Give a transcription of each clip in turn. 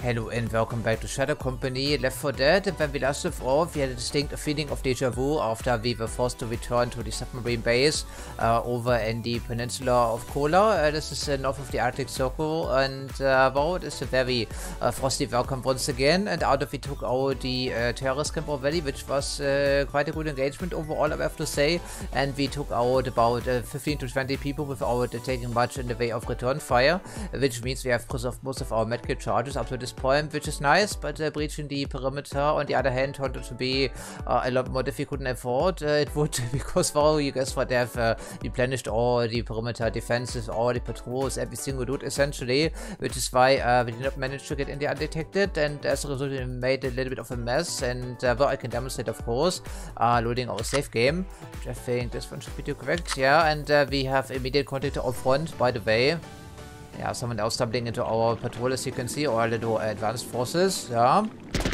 Hello and welcome back to Shadow Company, Left 4 Dead. And when we last left off, we had a distinct feeling of deja vu after we were forced to return to the submarine base over in the peninsula of Kola. This is north of the Arctic Circle, and wow, it is a very frosty welcome once again. And out of it took out the terrorist camp already, which was quite a good engagement overall, I have to say. And we took out about 15 to 20 people without taking much in the way of return fire, which means we have preserved most of our medkit charges up to this point, which is nice, but breaching the perimeter on the other hand turned out to be a lot more difficult than I thought it would, because, well, you guess what, they have replenished all the perimeter defenses, all the patrols, every single dude essentially, which is why we did not manage to get in there undetected, and as a result we made a little bit of a mess. And well, I can demonstrate, of course, loading our save game, which I think this one should be correct, yeah. And we have immediate contact to our front, by the way. Yeah, someone else stumbling into our patrol, as you can see, or a little advanced forces, yeah.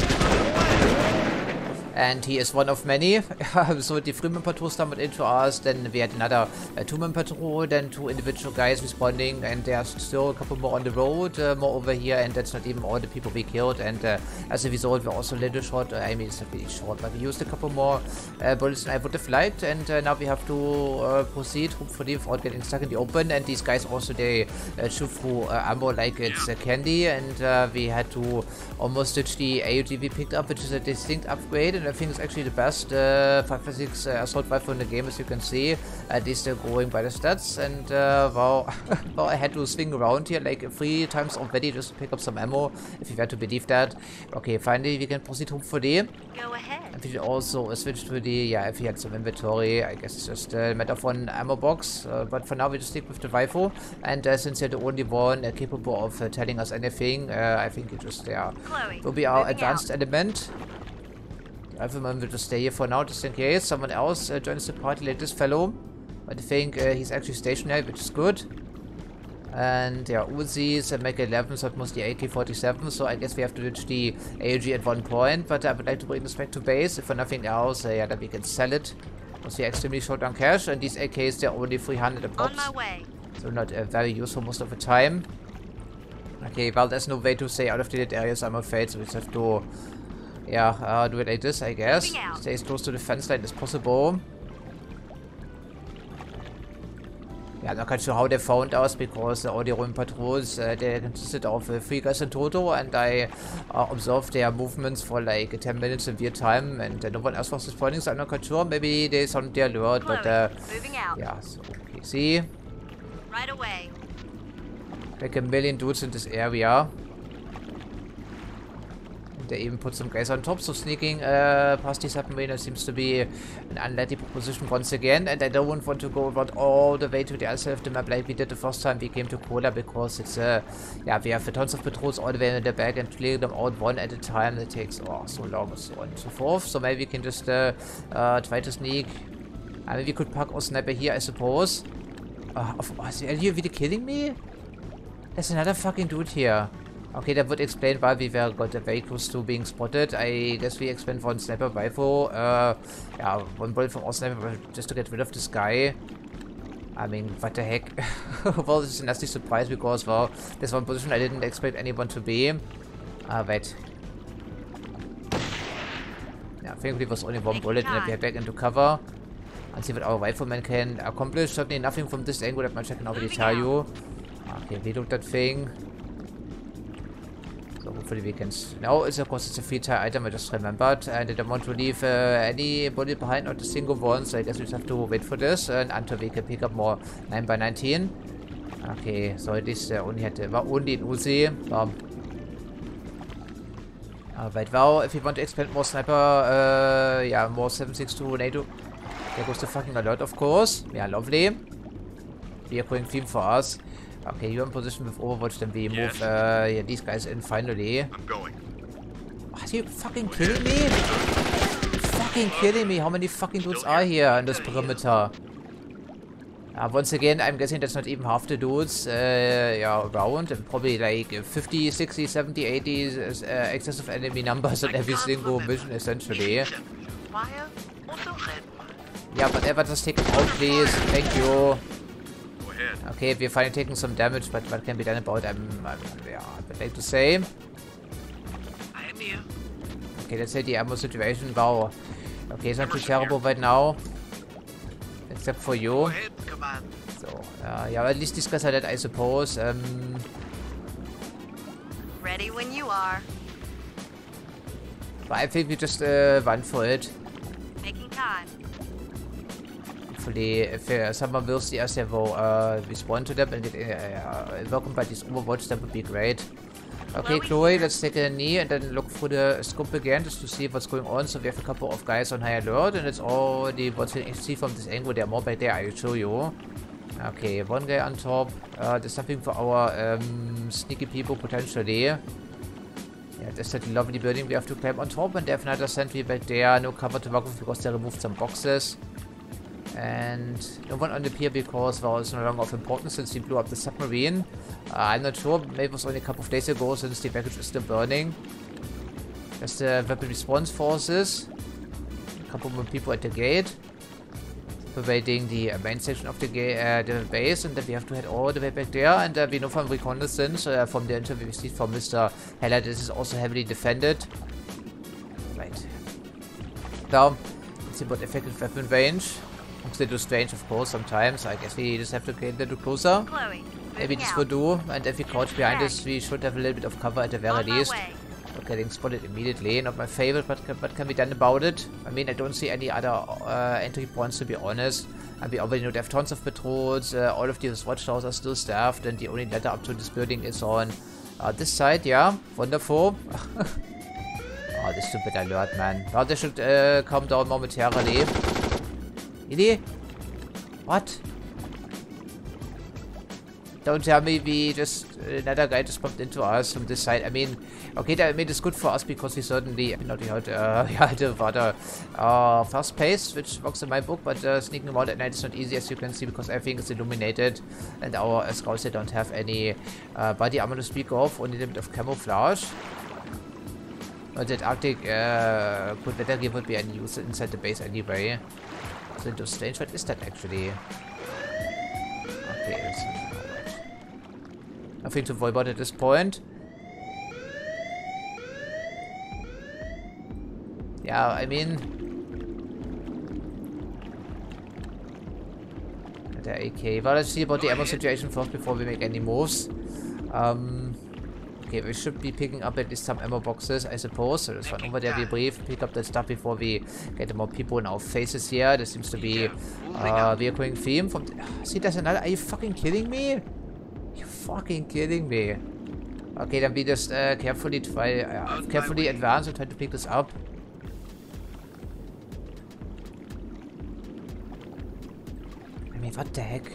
And he is one of many. So the 3-man patrol stumbled into us, then we had another 2-man patrol, then 2 individual guys responding, and there's still a couple more on the road, more over here, and that's not even all the people we killed. And as a result, we're also a little short. I mean, it's not really short, but we used a couple more bullets than I would have liked, and now we have to proceed, hopefully, without getting stuck in the open. And these guys also, they shoot through ammo like it's candy, and we had to almost ditch the AUG we picked up, which is a distinct upgrade, and I think it's actually the best 5.56 assault rifle in the game, as you can see. At least they're going by the stats, and well, well, I had to swing around here like 3 times already just to pick up some ammo, if you were to believe that. Okay, finally we can proceed, hopefully. Go ahead. And we should also switch to the, yeah, if you had some inventory, I guess it's just a matter of one ammo box, but for now we just stick with the rifle, and since you're the only one capable of telling us anything, I think you just, yeah, will be our advanced element. Rifleman will just stay here for now, just in case someone else joins the party like this fellow. But I think he's actually stationary, which is good. And yeah, Uzis make 11, so mostly AK-47, so I guess we have to ditch the AUG at one point. But I would like to bring this back to base, if for nothing else, yeah, that we can sell it. Because we're extremely short on cash, and these AKs, they're only 300 a pop. So not very useful most of the time. Okay, well, there's no way to stay out of the areas, I'm afraid, so we just have to, yeah, do it like this, I guess. Stay as close to the fence line as possible. Yeah, I'm not quite sure how they found us, because all the Roman patrols, they consisted of 3 guys in total, and I observed their movements for like 10 minutes in real time, and no one else was responding, so I'm not quite sure. Maybe they sounded the alert, but yeah, so okay, see? Right away. Like a million dudes in this area. They even put some guys on top, so sneaking past the submariner seems to be an unlikely proposition once again. And I don't want to go around all the way to the other side of the map like we did the first time we came to Kola, because it's yeah, we have tons of patrols all the way in the back, and clearing them out one at a time, it takes so long, so on and so forth. So maybe we can just try to sneak. I mean, we could park our sniper here, I suppose. Are you really kidding me? There's another fucking dude here. Okay, that would explain why we got very close to being spotted. I guess we expend one sniper rifle. Yeah, one bullet from our sniper just to get rid of this guy. I mean, what the heck? Well, this is a nasty surprise, because, well, there's one position I didn't expect anyone to be. Wait. Yeah, thankfully it was only one bullet, and we head back into cover. And see what our rifleman can accomplish. Certainly nothing from this angle that much I can already tell you. Okay, reload that thing. So hopefully we can... No, it's of course it's a free tire item, I just remembered. And I don't want to leave any bullet behind, not a single one. So I guess we just have to wait for this until we can pick up more 9x19. Okay, so this only had only an Uzi. Right, well, if you want to expand more sniper, yeah, more 7.62 NATO. There goes the fucking alert, of course. Yeah, lovely. We are going clean for us. Okay, you're in position with Overwatch, then we move yeah, these guys in finally. I'm going. Are you fucking kidding me? Fucking kidding me? How many fucking dudes are here in this perimeter? Once again, I'm guessing that's not even half the dudes yeah, around, and probably like 50, 60, 70, 80 excessive enemy numbers on every single mission, essentially. Yeah, whatever, just take it out, please. Thank you. Okay, we're finally taking some damage, but what can be done about it? Yeah, I would like to say. Okay, let's say the ammo situation. Wow. Okay, it's not too terrible right now. Except for you. Go ahead, Command. So, yeah, at least these guys are dead, I suppose. Ready when you are. But I think we just run for it. Making time. Hopefully, if someone wills the us, they will respond to them and get welcomed by this Overwatch, that would be great. Okay, Chloe, let's take a knee and then look through the scope again just to see what's going on. So we have a couple of guys on high alert, and it's already what you can see from this angle. There are more back there, I will show you. Okay, one guy on top. There's something for our sneaky people potentially. Yeah, there's that lovely building we have to climb on top, and they have another sentry back there. No cover to work with because they removed some boxes. And no one on the pier because, well, it's no longer of importance since we blew up the submarine. I'm not sure, maybe it was only a couple of days ago since the package is still burning. There's the weapon response forces. A couple more people at the gate. Pervading the main section of the base, and then we have to head all the way back there. And we know from reconnaissance, from the interview we see from Mr. Heller, this is also heavily defended. Right. Now, let's see what effective weapon range. It's a little strange, of course, sometimes. I guess we just have to get a little closer. Chloe, Maybe this will do. And if we crouch behind us, we should have a little bit of cover at the very least. Not getting spotted immediately. Not my favorite, but what can be done about it? I mean, I don't see any other entry points, to be honest. And we already know they have tons of patrols. All of these watchtowers are still staffed, and the only ladder up to this building is on this side. Yeah, wonderful. Oh, this stupid alert, man. Now they should calm down momentarily. Really? What? Don't tell me we just... another guy just bumped into us from this side. I mean, okay, that made this good for us because we certainly... not the rather fast pace, which works in my book, but sneaking around at night is not easy, as you can see, because everything is illuminated. And our scouts, they don't have any body armor to speak of, only a little bit of camouflage. But that Arctic good weather gear would be unused inside the base anyway. So into strange, what is that actually? Okay, nothing to worry about at this point. Yeah, I mean... the AK. Well, let's see about the ammo situation first before we make any moves. Okay, we should be picking up at least some ammo boxes, I suppose. So let's run over there, be brief, pick up that stuff before we get more people in our faces here. There seems to be a recurring theme from... see, there's another... are you fucking kidding me? You fucking kidding me? Okay, then we just carefully try... carefully advance and try to pick this up. I mean, what the heck?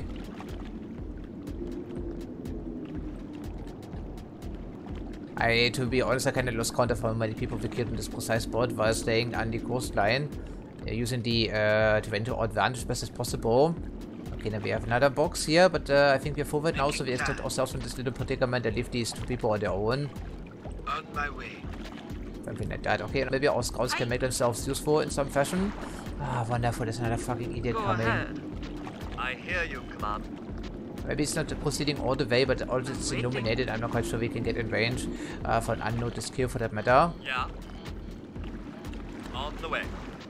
To be honest, I kind of lost count of how many people we killed in this precise spot while staying on the coastline, using the to our advantage best as possible. Okay, then we have another box here, but I think we're forward now, so we extract ourselves from this little predicament and leave these two people on their own. On my way. Something like that. Okay, maybe our scouts can make themselves useful in some fashion. Ah, wonderful, there's another fucking idiot coming. I hear you, Command. Maybe it's not proceeding all the way, but all it's illuminated. I'm not quite sure we can get in range for an unnoticed kill for that matter. Yeah. On the way.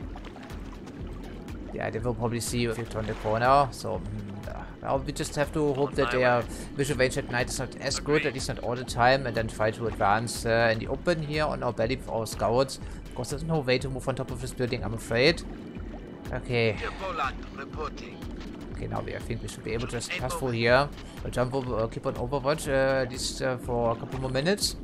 Yeah, they will probably see you if you turn the corner. So, well, we just have to hope that their visual range at night is not as good, at least not all the time, and then try to advance in the open here on our belly with our scouts. Because there's no way to move on top of this building, I'm afraid. Okay. Reporting. Okay, now I think we should be able to just pass through here. We'll jump over, keep on Overwatch at least for a couple more minutes.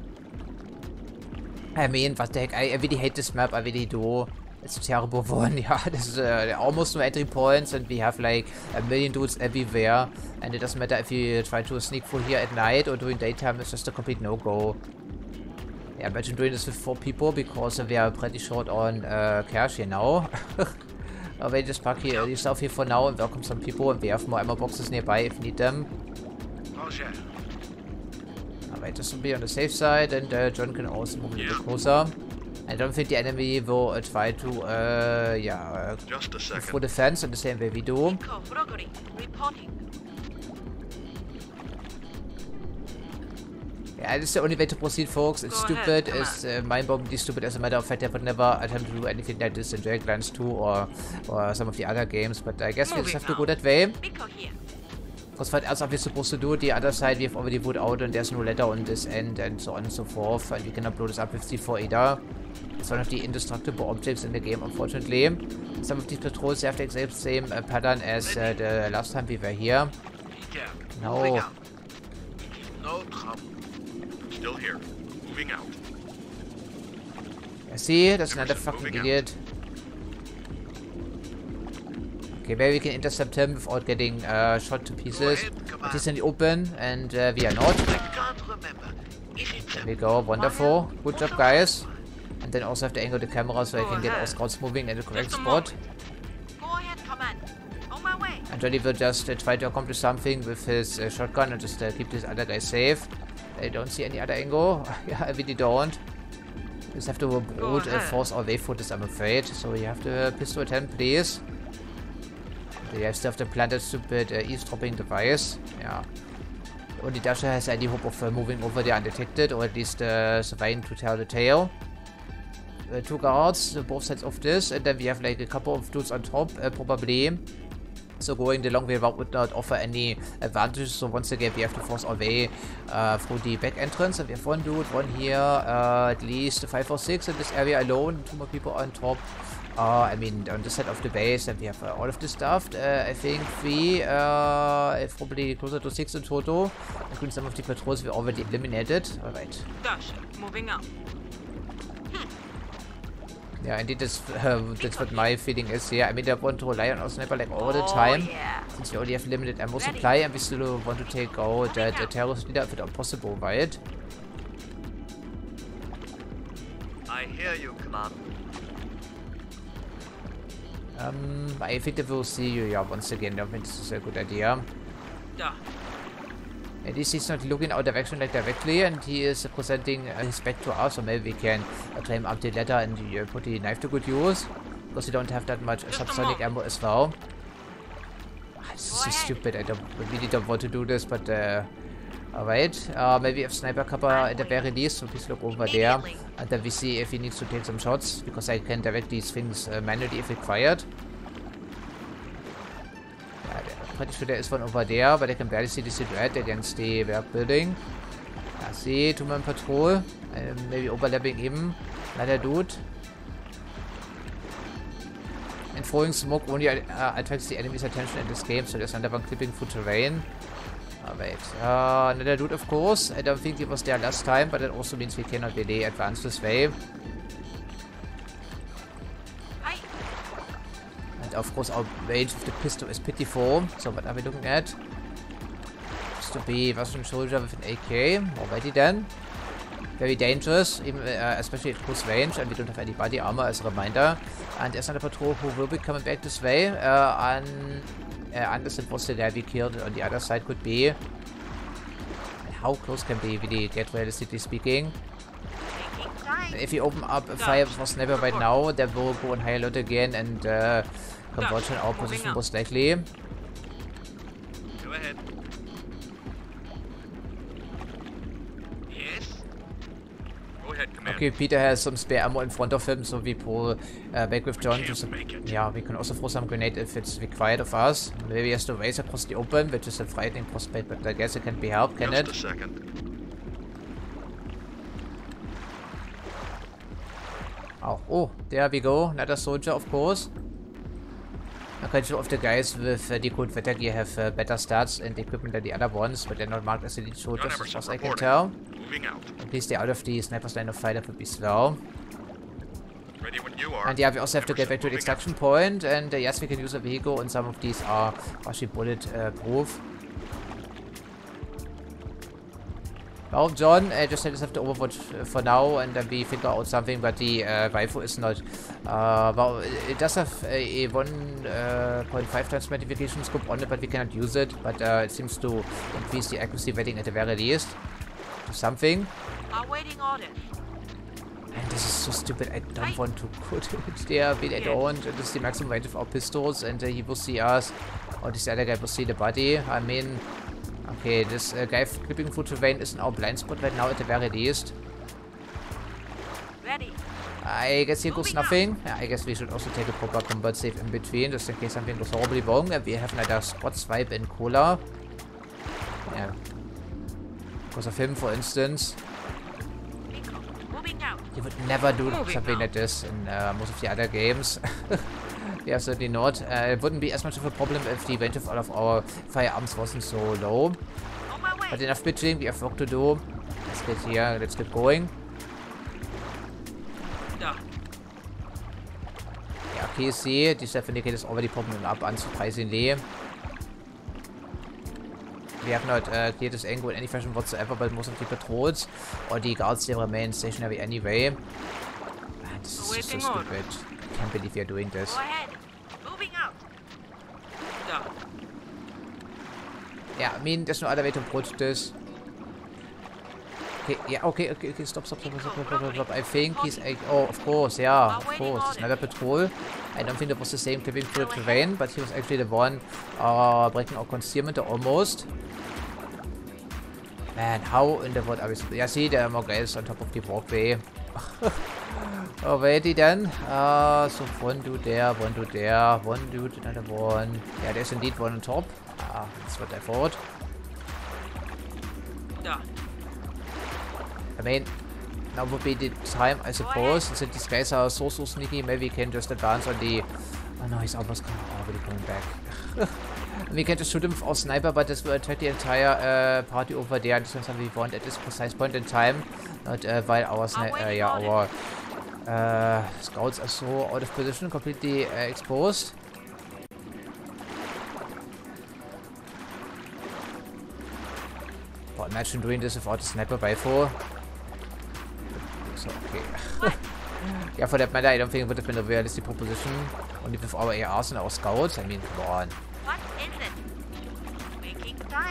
I mean, what the heck, I really hate this map, I really do. It's a terrible one, yeah. There's almost no entry points and we have like a million dudes everywhere. And it doesn't matter if you try to sneak through here at night or during daytime, it's just a complete no-go. Yeah, imagine doing this with 4 people because we are pretty short on cash here now. We just park here yourself here for now and welcome some people, and we have more ammo boxes nearby if need them. Alright, just to be on the safe side, and John can also move a little closer. I don't think the enemy will try to go through the fence in the same way we do. Yeah, this is the only way to proceed, folks. It's Go ahead, stupid. come It's mind-boggingly stupid. As a matter of fact, I would never attempt to do anything like this in Dragonlance 2 or some of the other games. But I guess we just have to go that way. Pico here. Because what else are we supposed to do? The other side, we have already put out, and there's no letter on this end, and so on and so forth. And we cannot blow this up with C4 either. It's one of the indestructible objects in the game, unfortunately. Some of these patrols have the exact same pattern as the last time we were here. Yeah. No. Moving out. No trouble. Still here. Moving out. See, that's another Emerson, fucking moving out. idiot. Okay, maybe we can intercept him without getting shot to pieces. But he's in the open, and we are not. I can't remember. Is it There we go, wonderful. Good job, guys. And then also have to angle the camera so I can get our scouts moving in the correct Just a spot. Go ahead, Command. On my way. And Johnny will just try to accomplish something with his shotgun and just keep this other guy safe. I don't see any other angle. Yeah, I really don't. Just have to brute force our way through this, I'm afraid. So you have to pistol at 10, please. You still have to plant that stupid eavesdropping device. Yeah. Only Dasher has any hope of moving over there undetected, or at least surviving to tell the tale. Two guards, both sides of this, and then we have like a couple of dudes on top, probably. So going the long way route would not offer any advantages, so once again we have to force our way through the back entrance, and we have one dude, one here, at least 5 or 6 in this area alone, 2 more people on top. I mean on this side of the base, and we have all of this stuff. I think 3, probably closer to 6 in total, including some of the patrols we already eliminated. Alright. Dasher, moving out. Yeah, indeed, that's what my feeling is here. I mean, I want to rely on our sniper like all the time, Yeah. since we only have limited ammo supply, and we still want to take out the terrorist leader if at all possible, right? I hear you, Command. I think that we'll see you, yeah, once again. I think this is a good idea. Da. At least he's not looking our direction like directly, and he is presenting his back to us, so maybe we can climb up the ladder and put the knife to good use, because we don't have that much subsonic ammo as well. This is so stupid. I really don't want to do this, but alright. Maybe have sniper cover at the very least, so please look over there, and then we see if he needs to take some shots, because I can direct these things manually if required. Pretty sure there is one over there, but I can barely see the silhouette against the work building. I see 2-man patrol, maybe overlapping him, another dude. And throwing smoke only attracts the enemy's attention in this game, so there's another one clipping through terrain. Wait, another dude, of course. I don't think he was there last time, but that also means we cannot really advance this way. Of course, our range of the pistol is pitiful. So what are we looking at? Used to be Russian soldier with an AK. Already then. Very dangerous, even especially at close range, and we don't have any body armor as a reminder. And there's another patrol who will be coming back this way. Unless it was the guy we killed on the other side, could be. How close can we really get, realistically speaking? If we open up a fire for sniper right now, they will go on high alert again and converge on our position most likely. Go ahead. Yes? Go ahead, Command. Okay, Peter has some spare ammo in front of him, so we pull back with John. Yeah, we can also throw some grenade if it's required of us. Maybe he has to race across the open, which is a frightening prospect, but I guess it can be helped, can it? Just a second. Oh, there we go. Another soldier, of course. I'm quite sure of the guys with the cool weather gear have better stats and equipment than the other ones, but they're not marked as elite soldiers as far as I can tell. Moving out. At least they're out of the sniper's line of fire, that would be swell. Ready when you are. And yeah, we also have to get back to the Emerson, extraction point, and yes, we can use a vehicle, and some of these are partially bullet proof. Well, John, just let us have to overwatch for now, and then we figure out something, but the rifle is not... well, it does have a 1.5 times magnification scope on it, but we cannot use it, but it seems to increase the accuracy rating at the very least. Something. Awaiting orders. And this is so stupid, I don't want to put it there, but I don't. This is the maximum range of our pistols, and he will see us, or this other guy will see the body. I mean... Okay, this guy flipping through the vein is in our blind spot right now at the very least. Ready. I guess here goes nothing. Yeah, I guess we should also take a proper combat save in between, just in case something goes horribly wrong. And we have another spot swipe in Kola. Yeah. Because of him, for instance. Moving out. He would never do something like this in most of the other games. Yeah, certainly not. It wouldn't be as much of a problem if the range of all of our firearms wasn't so low. On my way. But enough bitching, we have work to do. Let's get here, let's get going. Da. Yeah, okay, see, the self indicator is already popping up, unsurprisingly. We have not cleared this angle in any fashion whatsoever, but most of the patrols or the guards they remain stationary anyway. Man, this is just so stupid. I can't believe we are doing this. Go ahead. Moving out. Da. Yeah, I mean, there's no other way to approach this. Okay, yeah, okay, stop. I think he's, oh, of course, yeah, of course, it's another patrol. I don't think that was the same clipping through the terrain, but he was actually the one breaking our concealment, almost. Man, how in the world are we... Yeah, see, there are more guys on top of the walkway. Alrighty then. So one dude there, one dude, another one. Yeah, there's indeed one on top. That's what I thought. Da. I mean, now would be the time, I suppose. Since these guys are so sneaky, maybe we can just advance on the... Oh no, he's almost already coming back. We can just shoot him with our sniper, but this will attack the entire party over there. This is something we want at this precise point in time. Not while our scouts are so out of position, completely exposed. But imagine doing this without a sniper rifle. So, okay. Yeah, for that matter, I don't think it would have been a realistic proposition. Only with our ARs and our scouts. I mean, come on. What is it? Making time.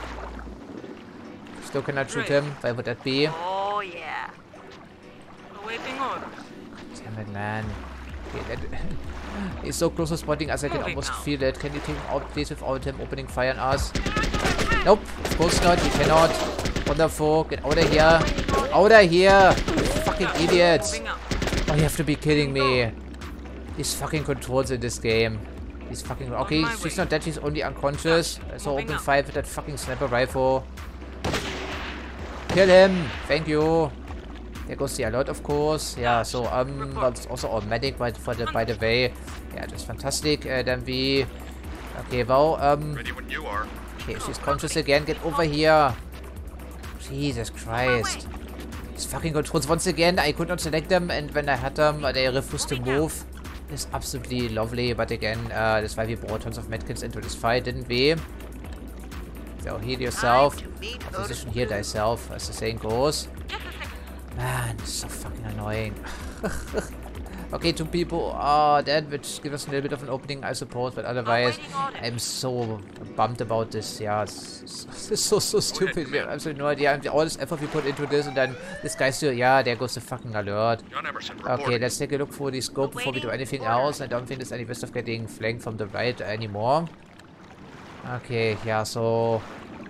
Still cannot shoot him. Why would that be? Oh yeah. Awaiting orders. Damn it, man. Okay, he's so close to spotting us, I can almost feel it. Can you take him out, please, without him opening fire on us? Nope, of course not. You cannot. Wonderful. Get out of here. Get out of here. You fucking idiots. Oh, you have to be kidding me. These fucking controls in this game. These fucking... Okay, she's not dead. She's only unconscious. So open fire with that fucking sniper rifle. Kill him. Thank you. There goes the alert, of course. Yeah, so, that's also our medic, by the way. Yeah, just fantastic. Then we... Okay, well, Ready when you are. Okay, she's conscious again. Get over here. Jesus Christ. These fucking controls. Once again, I could not select them, and when I had them, they refused to move. It's absolutely lovely, but again, that's why we brought tons of medkits into this fight, didn't we? So, heal yourself. Position heal thyself, as the saying goes. Man, it's so fucking annoying. Okay, two people are dead, which gives us a little bit of an opening, I suppose, but otherwise, I'm so bummed about this. Yeah, it's so stupid. I have absolutely no idea. All this effort we put into this, and then this guy still, yeah, there goes the fucking alert. Okay, let's take a look for the scope before we do anything else. I don't think there's any risk of getting flanked from the right anymore. Okay, yeah, so...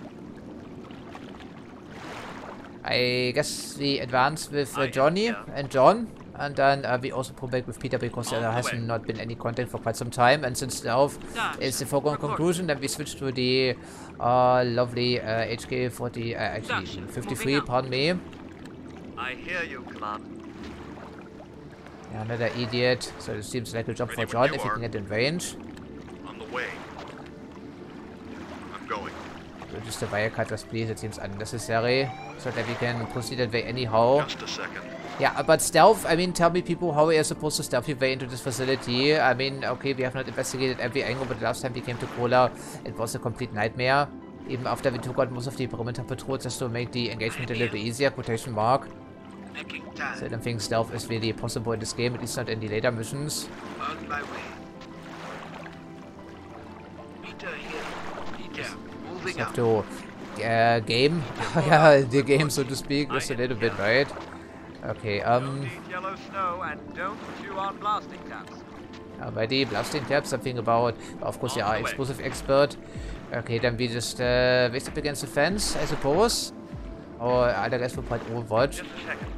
I guess we advance with Johnny and John. And then we also pull back with Peter because there has not been any contact for quite some time. And since stealth is the foregone conclusion, then we switch to the lovely HK-40, actually 53, pardon me. I hear you, Command. Yeah, another idiot. So it seems like a job for John if he can get in range. On the way. I'm going. So just a wire cutters, please. It seems unnecessary. So that we can proceed that way anyhow. Just a second. Yeah, but stealth, I mean, tell me people how we are supposed to stealth your way into this facility. I mean, okay, we have not investigated every angle, but the last time we came to Kola, it was a complete nightmare. Even after we took out most of the perimeter patrols just to make the engagement a little easier, quotation mark. So I don't think stealth is really possible in this game, at least not in the later missions. On my way. Peter here. Peter, moving Have to game, yeah, the game, so to speak, just a little bit, right? Okay, Yellow snow and don't chew on blasting tabs. Alrighty, blasting tabs, something about, of course, yeah, explosive expert. Okay, then we just waste up against the fence, I suppose. Or other guys will fight Overwatch. Just a second.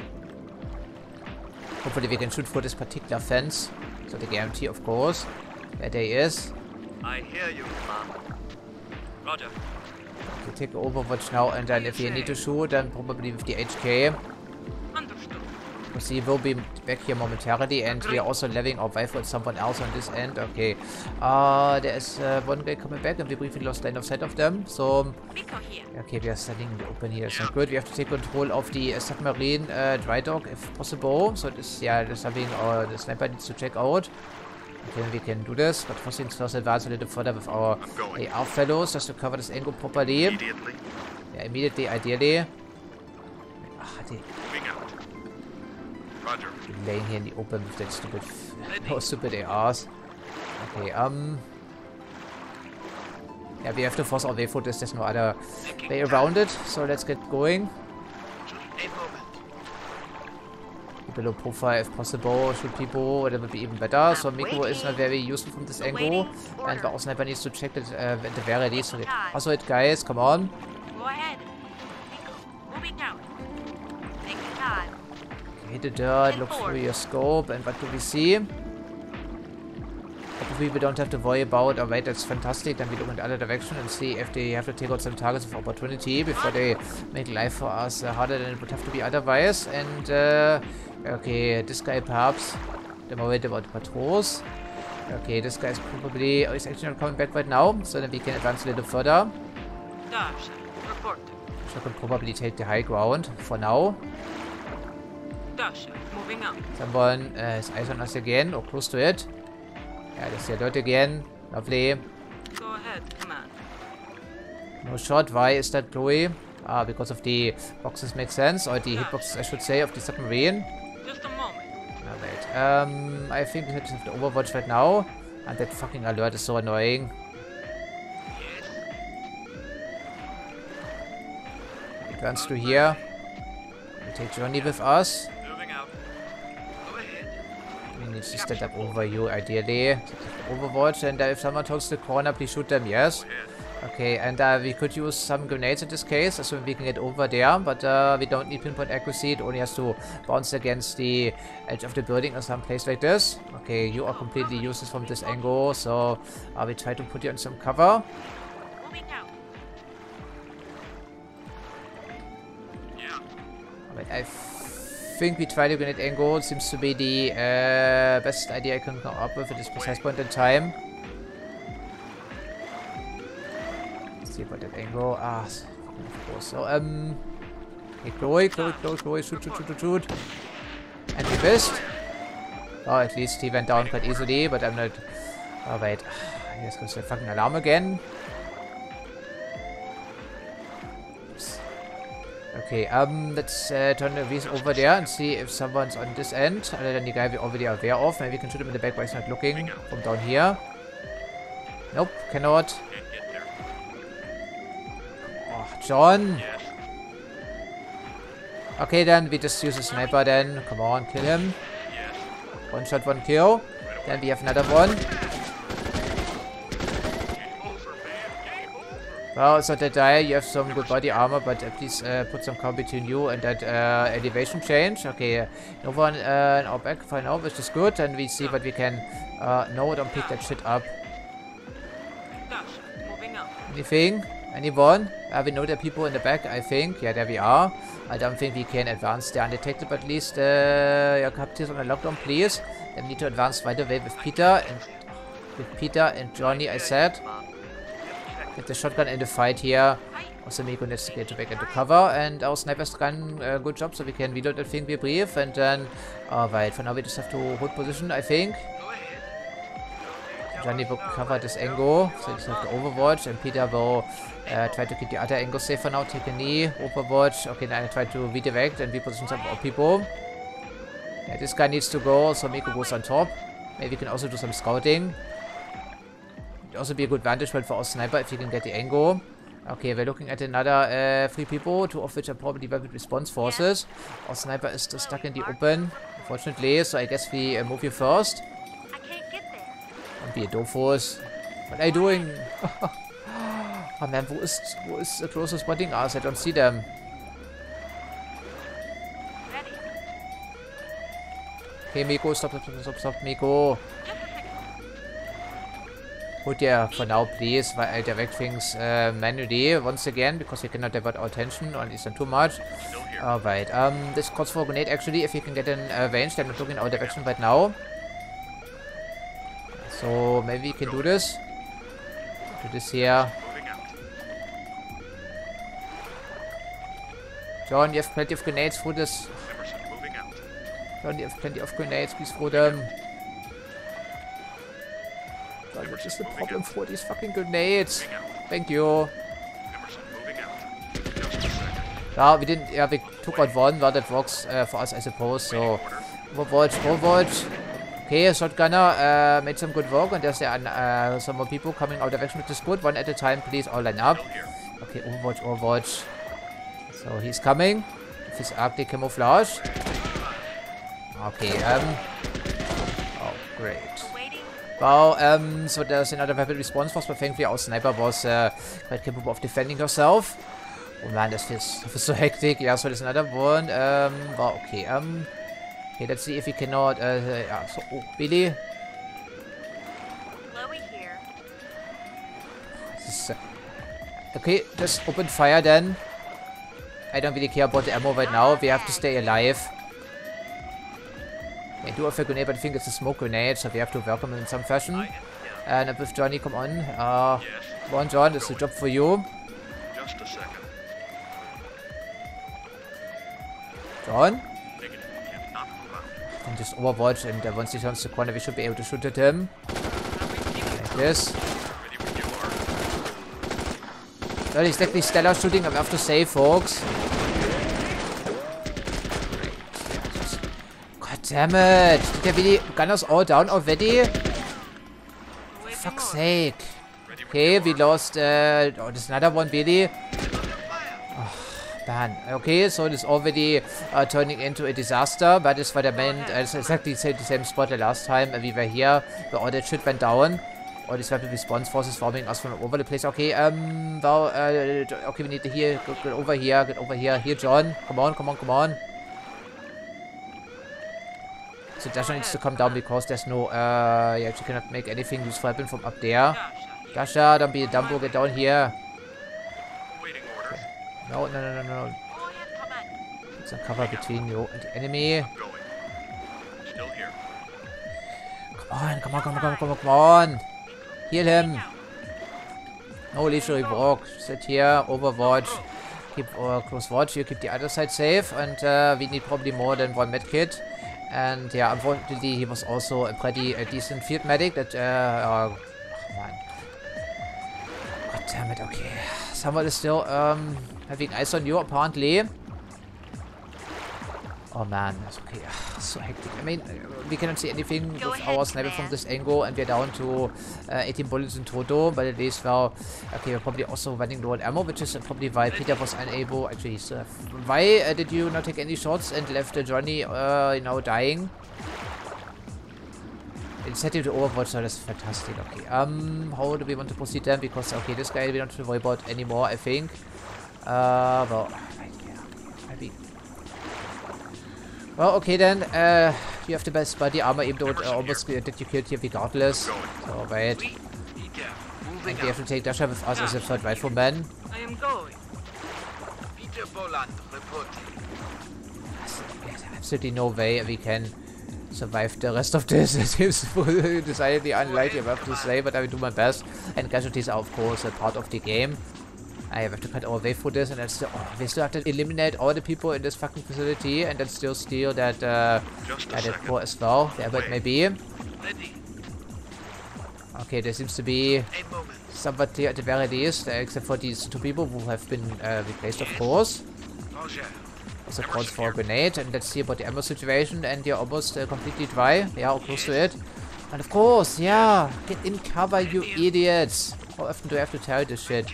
Hopefully we can shoot for this particular fence. So the guarantee, of course. There he is. I hear you, Command. Roger. Okay, take Overwatch now, and then if we need to shoot, then probably with the HK. Understood. Because he will be back here momentarily, and we are also leveling our rifle with someone else on this end. Okay. There is one guy coming back, and we briefly lost line of sight of them. So, Miko here. okay, we are standing in the open here. It's not good. We have to take control of the submarine dry dock if possible. So this, yeah, there's something the sniper needs to check out. Okay, we can do this, but first things first, advance a little further with our AR fellows just to cover this angle properly. Immediately. Yeah, immediately, ideally. Ah, Moving out. Roger. laying here in the open with that stupid, those stupid ARs. Okay, yeah, we have to force our way for this. There's no other way around it. So let's get going. A moment. Below profile if possible. Shoot people, that would be even better. So Miko is not very useful from this angle. And our sniper needs to check that at the very least. Okay. Also it, guys, come on. Go ahead. Miko, moving out. Take your time. Okay, hit the dirt, look through your scope, and what do we see? Hopefully we don't have to worry about, oh wait, that's fantastic, then we look in the other direction and see if they have to take out some targets of opportunity before they make life for us harder than it would have to be otherwise. And, okay, this guy perhaps, they're worried about patrols. Okay, this guy is probably, oh, he's actually not coming back right now, so then we can advance a little further. Dash, report. So I can probably take the high ground for now. Dash, moving out. Someone has eyes on us again, or close to it. Yeah, there's the alert again. Lovely. Go ahead, command. No shot. Why is that, Chloe? Ah, because of the boxes make sense. Or the hitboxes, I should say, of the submarine. Just a moment. Alright. I think we have to have the Overwatch right now. And that fucking alert is so annoying. Advance to here. We'll take Johnny with us. Moving out. Go ahead. We need to stand up over you, ideally. Overwatch, and if someone talks to the corner, please shoot them, yes? Okay, and we could use some grenades in this case, so we can get over there, but we don't need pinpoint accuracy. It only has to bounce against the edge of the building or some place like this. Okay, you are completely useless from this angle, so we try to put you on some cover. Moving out. Yeah. But I think we try the grenade angle. Seems to be the best idea I can come up with at this precise point in time. Let's see about that angle. Ah, of course. So, okay, Chloe, shoot. And we missed. Oh, at least he went down quite easily, but I'm not. Oh, wait. Here's goes the fucking alarm again. Okay, let's turn the wheels over there and see if someone's on this end, other than the guy we already are aware of. Maybe we can shoot him in the back, but he's not looking from down here. Nope, cannot. Oh, John! Okay, then we just use a sniper then. Come on, kill him. One shot, one kill. Then we have another one. Well, it's not that die. You have some good body armor, but please put some cover between you and that elevation change. Okay, no one in our back for now, which is good. And we see what we can. No, don't pick that shit up. Dash, moving out. Anything? Anyone? We know there are people in the back, I think. Yeah, there we are. I don't think we can advance there undetected, but at least your captives on the lockdown, please. Then we need to advance right away with Peter and Johnny, I said. Get the shotgun in the fight here. Also, Miko needs to get back into cover, and our snipers done a good job, so we can reload that thing, we brief, and then, right, for now we just have to hold position, I think. Johnny will cover this angle, so we just have to Overwatch, and Peter will try to keep the other angle safe for now, take a knee, Overwatch. Okay, now I try to redirect and reposition some of our people. Yeah, this guy needs to go, so Miko goes on top. Maybe we can also do some scouting. Also be a good vantage point for our sniper if you can get the angle. Okay, we're looking at another 3 people, 2 of which are probably rapid response forces. Our sniper is still stuck in the open, unfortunately, so I guess we move you first. I can't get there. Don't be a doofus. What are you doing? Oh man, wo ist the closest spotting us? I don't see them. Ready. Okay, Miko, stop, Miko. Put yeah, for now, please, while I direct things manually once again, because we cannot divert our attention on this too much. Alright, this calls for a grenade actually, if you can get in range, then look in our direction right now. So, maybe we can do this. Do this here. John, you have plenty of grenades for this. John, you have plenty of grenades, please throw them. John, what is the problem for these fucking grenades? Thank you. Yeah, we didn't, yeah, we took out one, well, that works for us, I suppose, so. Overwatch. Okay, shotgunner made some good work, and there's some more people coming our direction, which is good. One at a time, please, all line up. Okay, Overwatch. So, he's coming with his Arctic camouflage. Okay, oh, great. Well, so there's another rapid response force, but thankfully our sniper was quite capable of defending herself. Oh man, that feels so hectic. Yeah, so there's another one. Well, okay, okay, let's see if we cannot, yeah, so, oh, Billy. Chloe here. This is, okay, just open fire then. I don't really care about the ammo right now. We have to stay alive. I do have a grenade, but I think it's a smoke grenade, so we have to welcome him in some fashion. And with Johnny, come on. Come on, John, this is a job for you. Just a second. John? And just Overwatch, and once he turns the corner, we should be able to shoot at him. Like this. Not exactly stellar shooting, I have to say, folks. God damn it! Did there really gunners all down already? For fuck's sake. Okay, we lost, oh, there's another one, Billy. Oh, man. Okay, so it's already turning into a disaster, but it's what I meant. It's exactly the same spot the last time we were here, where all that shit went down. All these rapid response forces forming us from all over the place. Okay, well, okay, we need to get over here. Here, John. Come on. So Dasha needs to come down because there's no, yeah, she cannot make anything useful happen from up there. Dasha, don't be a Dumbo, get down here. Okay. No. Put some cover between you and the enemy. Come on. Heal him. No leisurely walk. Sit here. Overwatch. Keep close watch. You keep the other side safe. And we need probably more than one medkit. And yeah, unfortunately, he was also a pretty decent field medic. That oh man. God damn it. Okay. Someone is still having eyes on you apparently. Oh man, that's okay. So hectic. I mean, we cannot see anything with our sniper from this angle, and we're down to 18 bullets in total. But at least, well, okay, we're probably also running low on ammo, which is probably why Peter was unable. Actually, why did you not take any shots and left Johnny, you know, dying? Instead of the Overwatch, so that's fantastic. Okay, how do we want to proceed then? Because okay, this guy we don't have to worry about anymore, I think. Well, yeah, maybe. Well, okay then, you have the best body armor, even though it almost that you killed here regardless. So, wait. And we have to take Dasha with us as a third rifleman. I am going. Peter Boland reporting. There's absolutely no way we can survive the rest of this. It seems decidedly unlikely, I have to say, but I will do my best. And casualties are, of course, a part of the game. I have to cut our way through this, and that's still, oh, we still have to eliminate all the people in this fucking facility, and then still steal that, that core as well, wherever it may be. Okay, there seems to be somebody at the very least, except for these two people who have been replaced, of course. Also calls for a grenade, and let's see about the ammo situation, and you're almost completely dry. Yeah, or close to it. And of course, yeah, get in cover, you idiots. How often do I have to tell you this shit?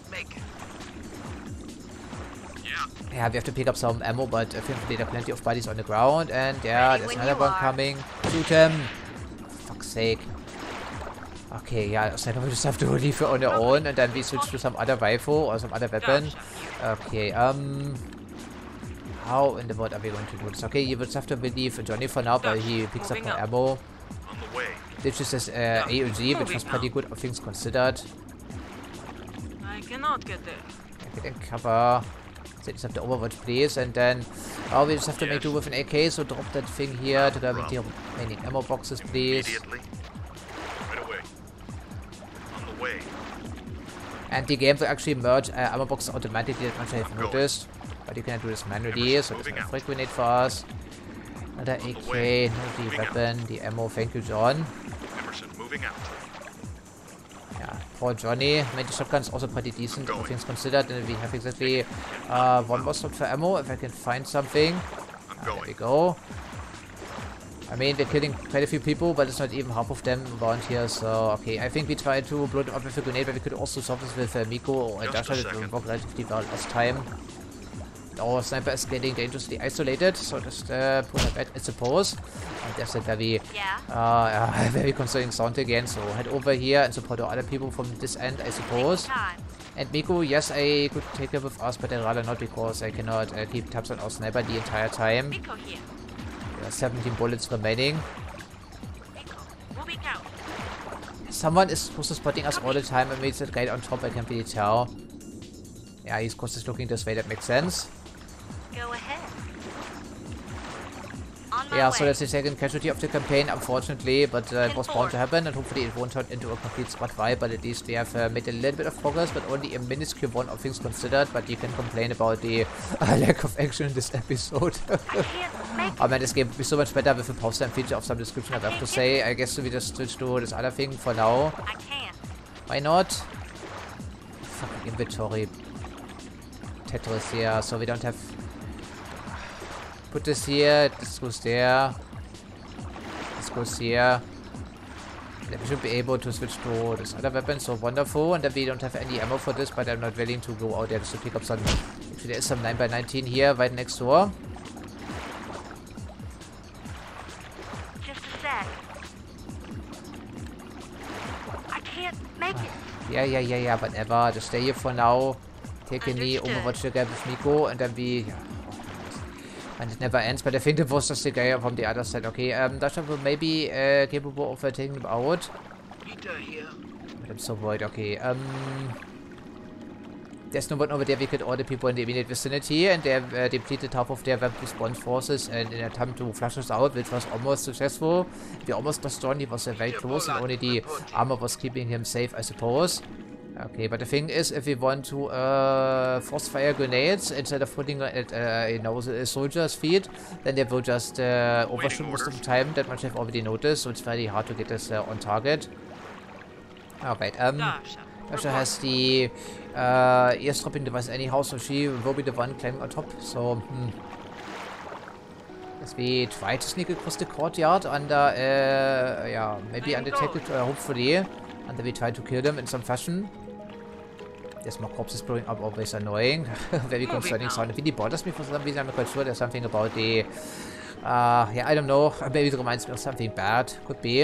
Yeah, we have to pick up some ammo, but thankfully there are plenty of bodies on the ground. And yeah, there's another one coming. Shoot him. For fuck's sake. Okay, yeah, so we just have to leave it on their own, and then we switch to some other rifle or some other weapon. Okay, how in the world are we going to do this? Okay, you would have to believe Johnny for now, but he picks up more ammo. On the way. This is his AOG, which was pretty good, all things considered. I cannot get there. Get in cover. So just have to overwatch, please, and then we just have to make do with an AK. So drop that thing here to grab the remaining ammo boxes, please. Immediately. Right away. On the way. And the game will actually merge ammo boxes automatically, as much as I've noticed. But you can do this manually, so there's a frag grenade for us. Another AK, no, the weapon, the ammo. Thank you, John. Emerson moving out. Yeah, poor Johnny. I mean, the shotgun's also pretty decent, all things considered. And we have exactly one more slot for ammo, if I can find something. There we go. I mean, we're killing quite a few people, but it's not even half of them around here, so okay. I think we tried to blow them up with a grenade, but we could also solve this with Miko or Dasha. It worked relatively well last time. Our sniper is getting dangerously isolated, so just pull her back, I suppose. And there's a very, very concerning sound again, so head over here and support our other people from this end, I suppose. And Miko, yes, I could take her with us, but I'd rather not because I cannot keep tabs on our sniper the entire time. Miko here. There are 17 bullets remaining. Miko, moving out. Someone is supposed to spotting us all the time, and it's that guy on top, I can't really tell. Yeah, he's just looking this way, that makes sense. Go ahead. On my Yeah, way. so that's the second casualty of the campaign, unfortunately, but it was bound to happen, and hopefully it won't turn into a complete squad wipe, but at least we have made a little bit of progress, but only a minuscule one of things considered, but you can complain about the lack of action in this episode. I can't make Oh man, this game would be so much better with a pause time feature of some description, I have to say. I guess we just switch to this other thing for now. I can't. Why not? Fucking inventory. Tetris here, so we don't have... Put this here, this goes there. This goes here. Then we should be able to switch to this other weapon, so wonderful. And then we don't have any ammo for this, but I'm not willing to go out there just to pick up some... Actually, there is some 9x19 here, right next door. Just a sec. I can't make it. Yeah, whatever. Just stay here for now. Take a knee, Understood. overwatch the guy with Miko, and then we... Yeah. And it never ends, but I think it was just the guy from the other side. Okay, Dasha will maybe capable of taking them out. Peter here. But I'm so worried. Okay, there's no one over there. We could order people in the immediate vicinity, and they have depleted half of their weapon response forces, and in an attempt to flush us out, which was almost successful. We almost lost John. He was very close, and only the armor was keeping him safe, I suppose. Okay, but the thing is, if we want to force fire grenades instead of putting it at the soldiers' feet, then they will just overshoot most of the time. That much I've already noticed, so it's very hard to get this on target. Alright, Dasha has the eavesdropping device anyhow, so she will be the one climbing on top. So, as we try to sneak across the courtyard under, yeah, maybe undetected, hopefully, and then we try to kill them in some fashion. There's more corpses blowing up, always annoying. Very concerning sound. It really bothers me for some reason. I'm not quite sure. There's something about the... yeah, I don't know. Maybe it reminds me of something bad. Could be.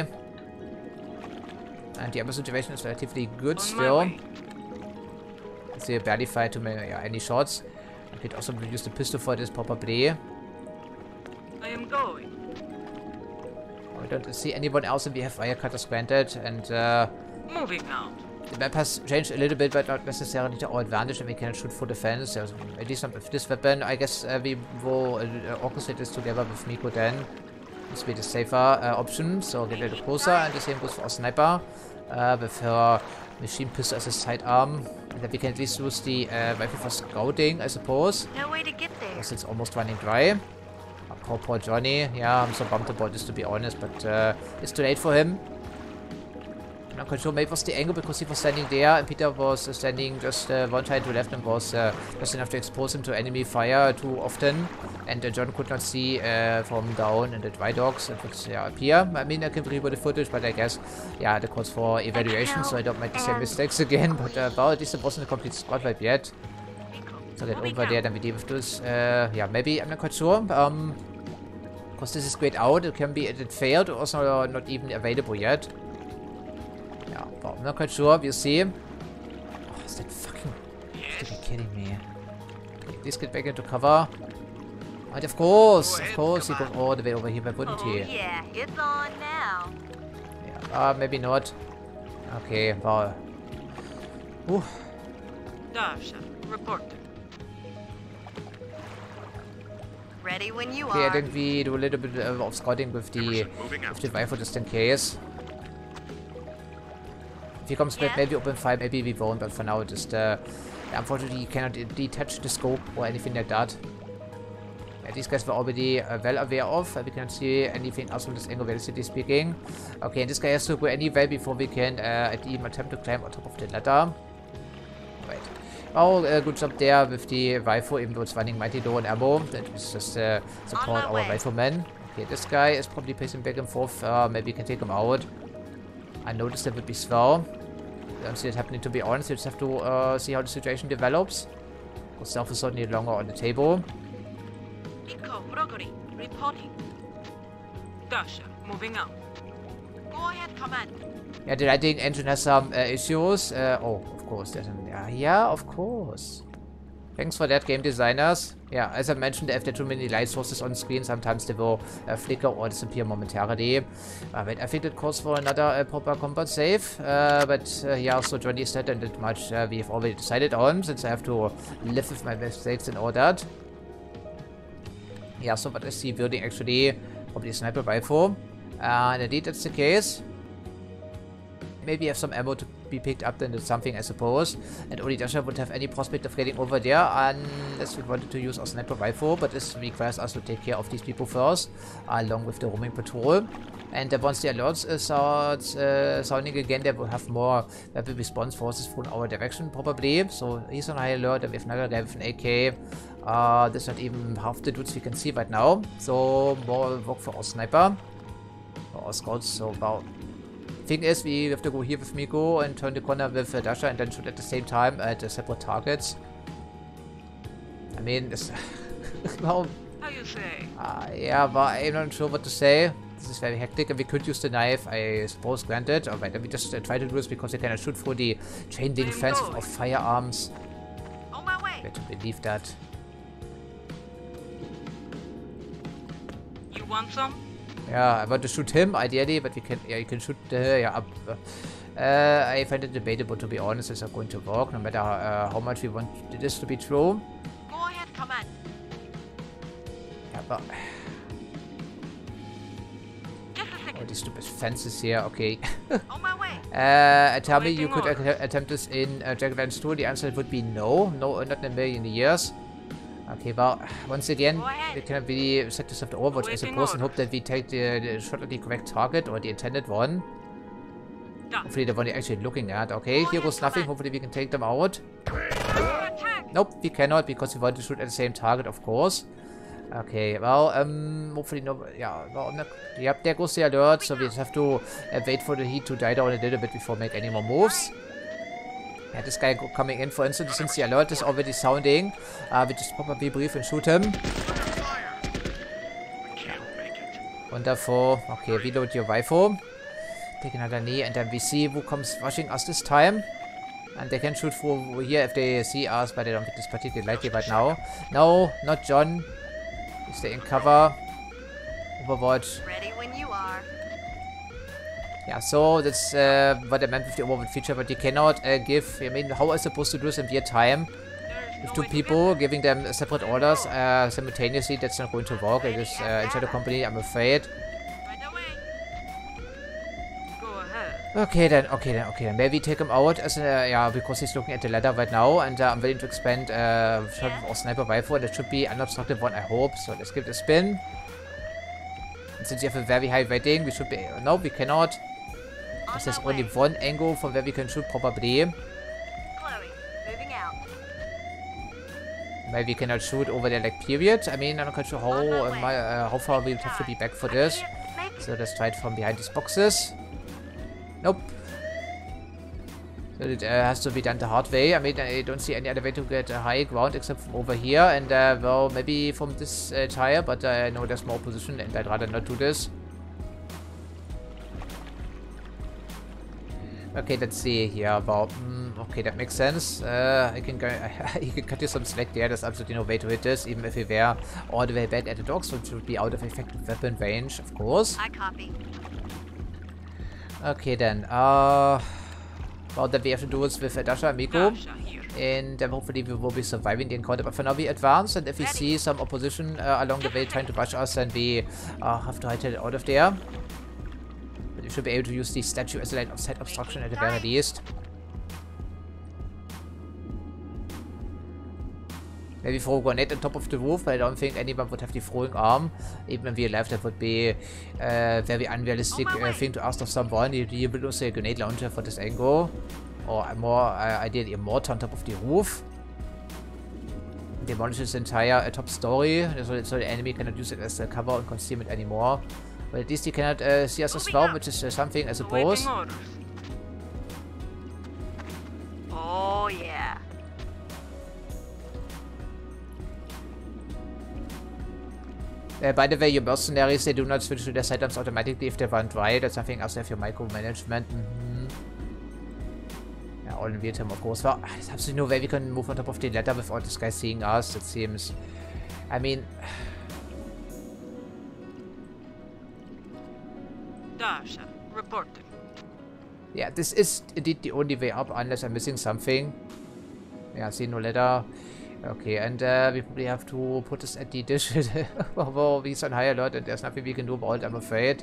And the other situation is relatively good still. They barely fired too many, any shots. I could also use the pistol for this probably. I am going. I don't see anyone else, and we have fire cutters granted. And Moving now. the map has changed a little bit, but not necessarily to our advantage, and we can shoot for defense. At least not with this weapon. I guess we will orchestrate this together with Miko then. This will be the safer option, so get a little closer, and the same goes for our sniper. With her machine pistol as a sidearm. And then we can at least use the rifle for scouting, I suppose. No way to get there. Because it's almost running dry. Poor Johnny. Yeah, I'm so bummed about this, to be honest, but it's too late for him. I'm not quite sure. Maybe it was the angle because he was standing there and Peter was standing just one side to left and was just enough to expose him to enemy fire too often. And John could not see from down in the dry docks. It would appear. I mean, I can read the footage, but I guess, yeah, the calls for evaluation, so I don't make the same mistakes again. But well, at least it wasn't a complete squad wipe yet. So get over there, then we deal with this. Yeah, maybe, I'm not quite sure. Because this is grayed out, it can be it failed, or also not even available yet. Yeah, I'm not quite sure. We'll see. Oh, is that fucking... You gotta be kidding me. Okay, please get back into cover. And of course, he goes all the way over here, but wouldn't he? Yeah, it's on now. Yeah, maybe not. Okay, wow. Dasha, report. Ready when you Okay, I are. think we do a little bit of scouting with the rifle just in case. If he comes back, maybe open fire, maybe we won't, but for now, just unfortunately, you cannot detach the scope or anything like that. Yeah, these guys were already well aware of. We cannot see anything else from this angle, relatively speaking. Okay, and this guy has to go anyway before we can even attempt to climb on top of the ladder. Right. Oh, good job there with the rifle, even though it's running mighty low on ammo. That is just support our riflemen. Okay, this guy is probably pacing back and forth. Maybe we can take him out. I noticed that would be swell. I don't see it happening, to be honest. You just have to see how the situation develops. Self is certainly longer on the table. Eco, Broccoli, reporting. Dasha, moving out. Go ahead, command. Yeah, the lighting engine has some issues. Oh, of course. Yeah, of course. Thanks for that, game designers. Yeah, as I mentioned, if there are too many light sources on screen, sometimes they will flicker or disappear momentarily. Wait, I think it calls for another proper combat save. Yeah, so Johnny said and that much we have already decided on, since I have to live with my mistakes and all that. Yeah, so what is he building actually? Probably a sniper rifle. And indeed, that's the case. Maybe have some ammo to be picked up, then it's something, I suppose. And only Dasha would have any prospect of getting over there unless we wanted to use our sniper rifle, but this requires us to take care of these people first, along with the roaming patrol. And once the alerts start sounding again, they will have more rapid response forces from our direction, probably. So he's on high alert, and we have another guy with an AK. There's not even half the dudes we can see right now. So more work for our sniper, or our scouts. So wow. Thing is, we have to go here with Miko and turn the corner with Dasha and then shoot at the same time at separate targets. I mean, this... well, How you say? yeah, but I'm not sure what to say. This is very hectic and we could use the knife, I suppose, granted. Alright, let me just try to do this because I cannot shoot through the chain link fence of firearms. On my way. Better believe that. You want some? Yeah, I want to shoot him ideally, but we can. Yeah, you can shoot. Yeah, up. I find it debatable, to be honest. It's not going to work, no matter how much we want this to be true. Go ahead, command. Yeah, but Just a oh, second. these stupid fences here. Okay. On my way. Tell me you could attempt this in Dragonlance 2. The answer would be no. No, not in a million years. Okay, well, once again, we can really set this up to Overwatch, I suppose, and hope that we take the shot at the correct target, or the intended one. Hopefully the one you're actually looking at. Okay, here goes nothing. Hopefully we can take them out. Nope, we cannot, because we want to shoot at the same target, of course. Okay, well, hopefully no... Yeah, well, no, yep, there goes the alert, so we just have to wait for the heat to die down a little bit before we make any more moves. Yeah, this guy coming in, for instance, since the alert is already sounding, we just probably brief and shoot him. Wonderful. Okay, reload your rifle. Take another knee, and then we see who comes rushing us this time. And they can shoot through here if they see us, but I don't think this particularly likely right now. No, not John. Stay in cover. Overwatch. Ready when you are. Yeah, so that's what I meant with the Overwatch feature, but you cannot give... I mean, how am I supposed to do this in real time? With two people, giving them separate orders simultaneously, that's not going to work. It is inside the company, I'm afraid. Right away. Go ahead. Okay then. Maybe take him out as yeah, because he's looking at the ladder right now, and I'm willing to expand shot with our sniper rifle. That should be an unobstructed one, I hope. So let's give it a spin. And since you have a very high rating, we should be... No, we cannot. Because there's only one angle from where we can shoot, probably. Chloe, moving out. Maybe we cannot shoot over there, like, period. I mean, I'm not quite sure how far we would have to be back for this. So let's try it from behind these boxes. Nope. So it has to be done the hard way. I mean, I don't see any other way to get high ground except from over here. And, well, maybe from this tire, but I know there's more position and I'd rather not do this. Okay, let's see here. Well, okay, that makes sense. I can go. You can cut you some slack there. There's absolutely no way to hit this, even if we were all the way back at the docks, which would be out of effective weapon range, of course. I copy. Okay, then. Well, then we have to do it with Dasha and Miko. Dasha here. And hopefully we will be surviving the encounter. But for now we advance, and if we see some opposition along the way trying to rush us, then we have to hightail it out of there. But we should be able to use the statue as a line of sight obstruction at the very least. Maybe throw a grenade on top of the roof, but I don't think anyone would have the throwing arm. Even if we left, that would be a very unrealistic thing to ask of someone. You will use a grenade launcher for this angle. Or more ideally a mortar on top of the roof. Demolish this entire top story, so the enemy cannot use it as a cover and concealment anymore. But at least he cannot see us as well, which is something, I suppose. Oh yeah. By the way, your mercenaries, they do not switch to their sidearms automatically if they run dry. That's something else. They have your micromanagement. All in real time, of course. Well, there's absolutely no way we can move on top of the ladder without this guy seeing us, it seems. I mean... Dasha, reporting. Yeah, this is indeed the only way up, unless I'm missing something. Yeah, see no ladder. Okay, and we probably have to put this at the dish. Well, he's on high alert, and there's nothing we can do about it, I'm afraid.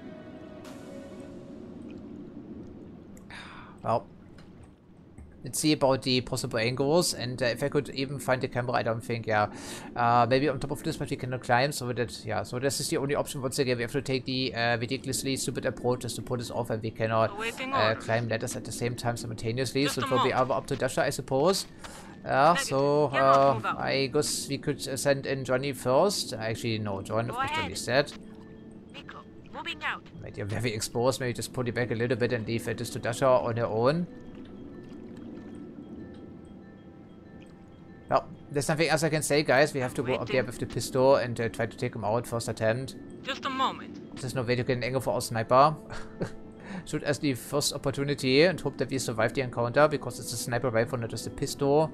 Well... Let's see about the possible angles, and if I could even find the camera, I don't think, yeah. Maybe on top of this, but we cannot climb, so that, yeah, so this is the only option. Once again, we have to take the ridiculously stupid approach just to pull this off, and we cannot climb ladders at the same time simultaneously, so it will be either up to Dasha, I suppose. So, I guess we could send in Johnny first. Actually, no, John, of course, Johnny's dead. Miko, moving out. Right, you're very exposed, maybe just pull it back a little bit and leave this to Dasha on her own. Well, there's nothing else I can say, guys. We have to go up there with the pistol and try to take him out first attempt. Just a moment. There's no way to get an angle for our sniper. Shoot as the first opportunity and hope that we survive the encounter, because it's a sniper rifle, not just a pistol.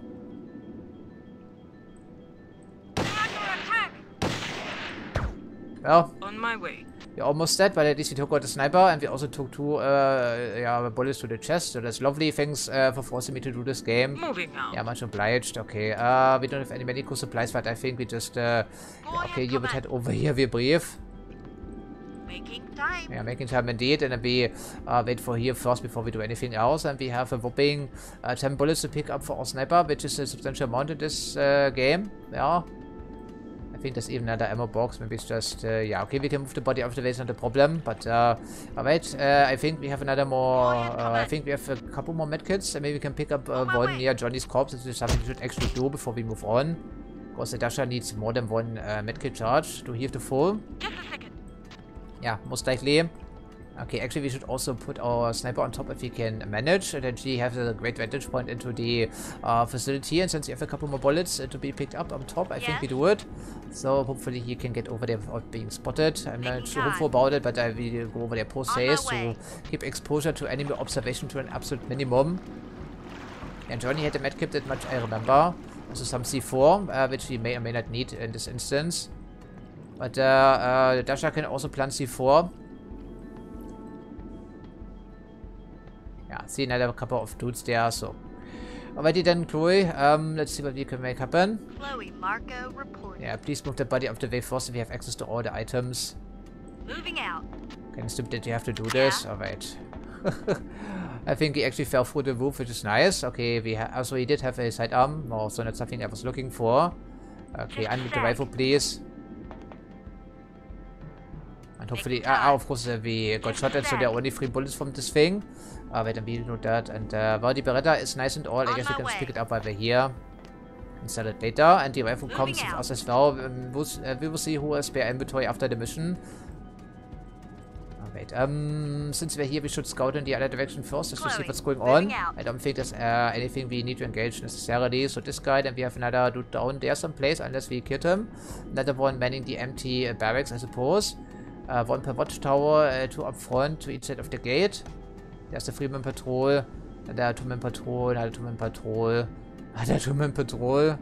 Well, on my way. We're almost dead, but at least we took out the sniper, and we also took two bullets to the chest, so that's lovely. Thanks for forcing me to do this game. Moving out. Yeah, much obliged. Okay, we don't have any medical supplies, but I think we just, okay, you would head over here, we breathe. Making time. Yeah, making time indeed, and then we wait for here first before we do anything else, and we have a whopping 10 bullets to pick up for our sniper, which is a substantial amount in this game. Yeah. I think there's even another ammo box. Maybe it's just, yeah, okay, we can move the body out of the way, it's not a problem. But, alright, I think we have another more, I think we have a couple more medkits, and maybe we can pick up one near Johnny's corpse. This is something we should actually do before we move on. Of course, the Dasha needs more than one medkit charge to heal the full. Just a second. Yeah, most likely. Okay, actually we should also put our sniper on top if we can manage, and then she has a great vantage point into the facility, and since we have a couple more bullets to be picked up on top, I think we do it. So hopefully he can get over there without being spotted. I'm not too hopeful about it, but I will go over there post-haste to keep exposure to enemy observation to an absolute minimum. And Johnny had a medkit, that much I remember. Also some C4, which we may or may not need in this instance. But Dasha can also plant C4. Yeah, see another couple of dudes there, so. Alrighty then, Chloe, let's see what we can make happen. Chloe, Marco, reporting. Yeah, please move the body out of the way first if we have access to all the items. Moving out. Kind of stupid that you have to do this. Alright. I think he actually fell through the roof, which is nice. Okay, we also he did have a sidearm, also not something I was looking for. Okay, unmute the rifle, please. And hopefully, of course, we got shot at, so there are only 3 bullets from this thing. Wait, and we know that. And well, the Beretta is nice and all. I guess we can just pick it up while we're here and sell it later. And the rifle comes with us as well. We will see who has spare inventory after the mission. Wait, since we're here, we should scout in the other direction first, just to see what's going on. I don't think there's anything we need to engage necessarily. So this guy, then we have another dude down there someplace, unless we killed him. Another one manning the empty barracks, I suppose. One per watchtower, 2 up front to each side of the gate. There's the Freeman Patrol. The Atoman Patrol. The Atoman Patrol. The Atoman Patrol.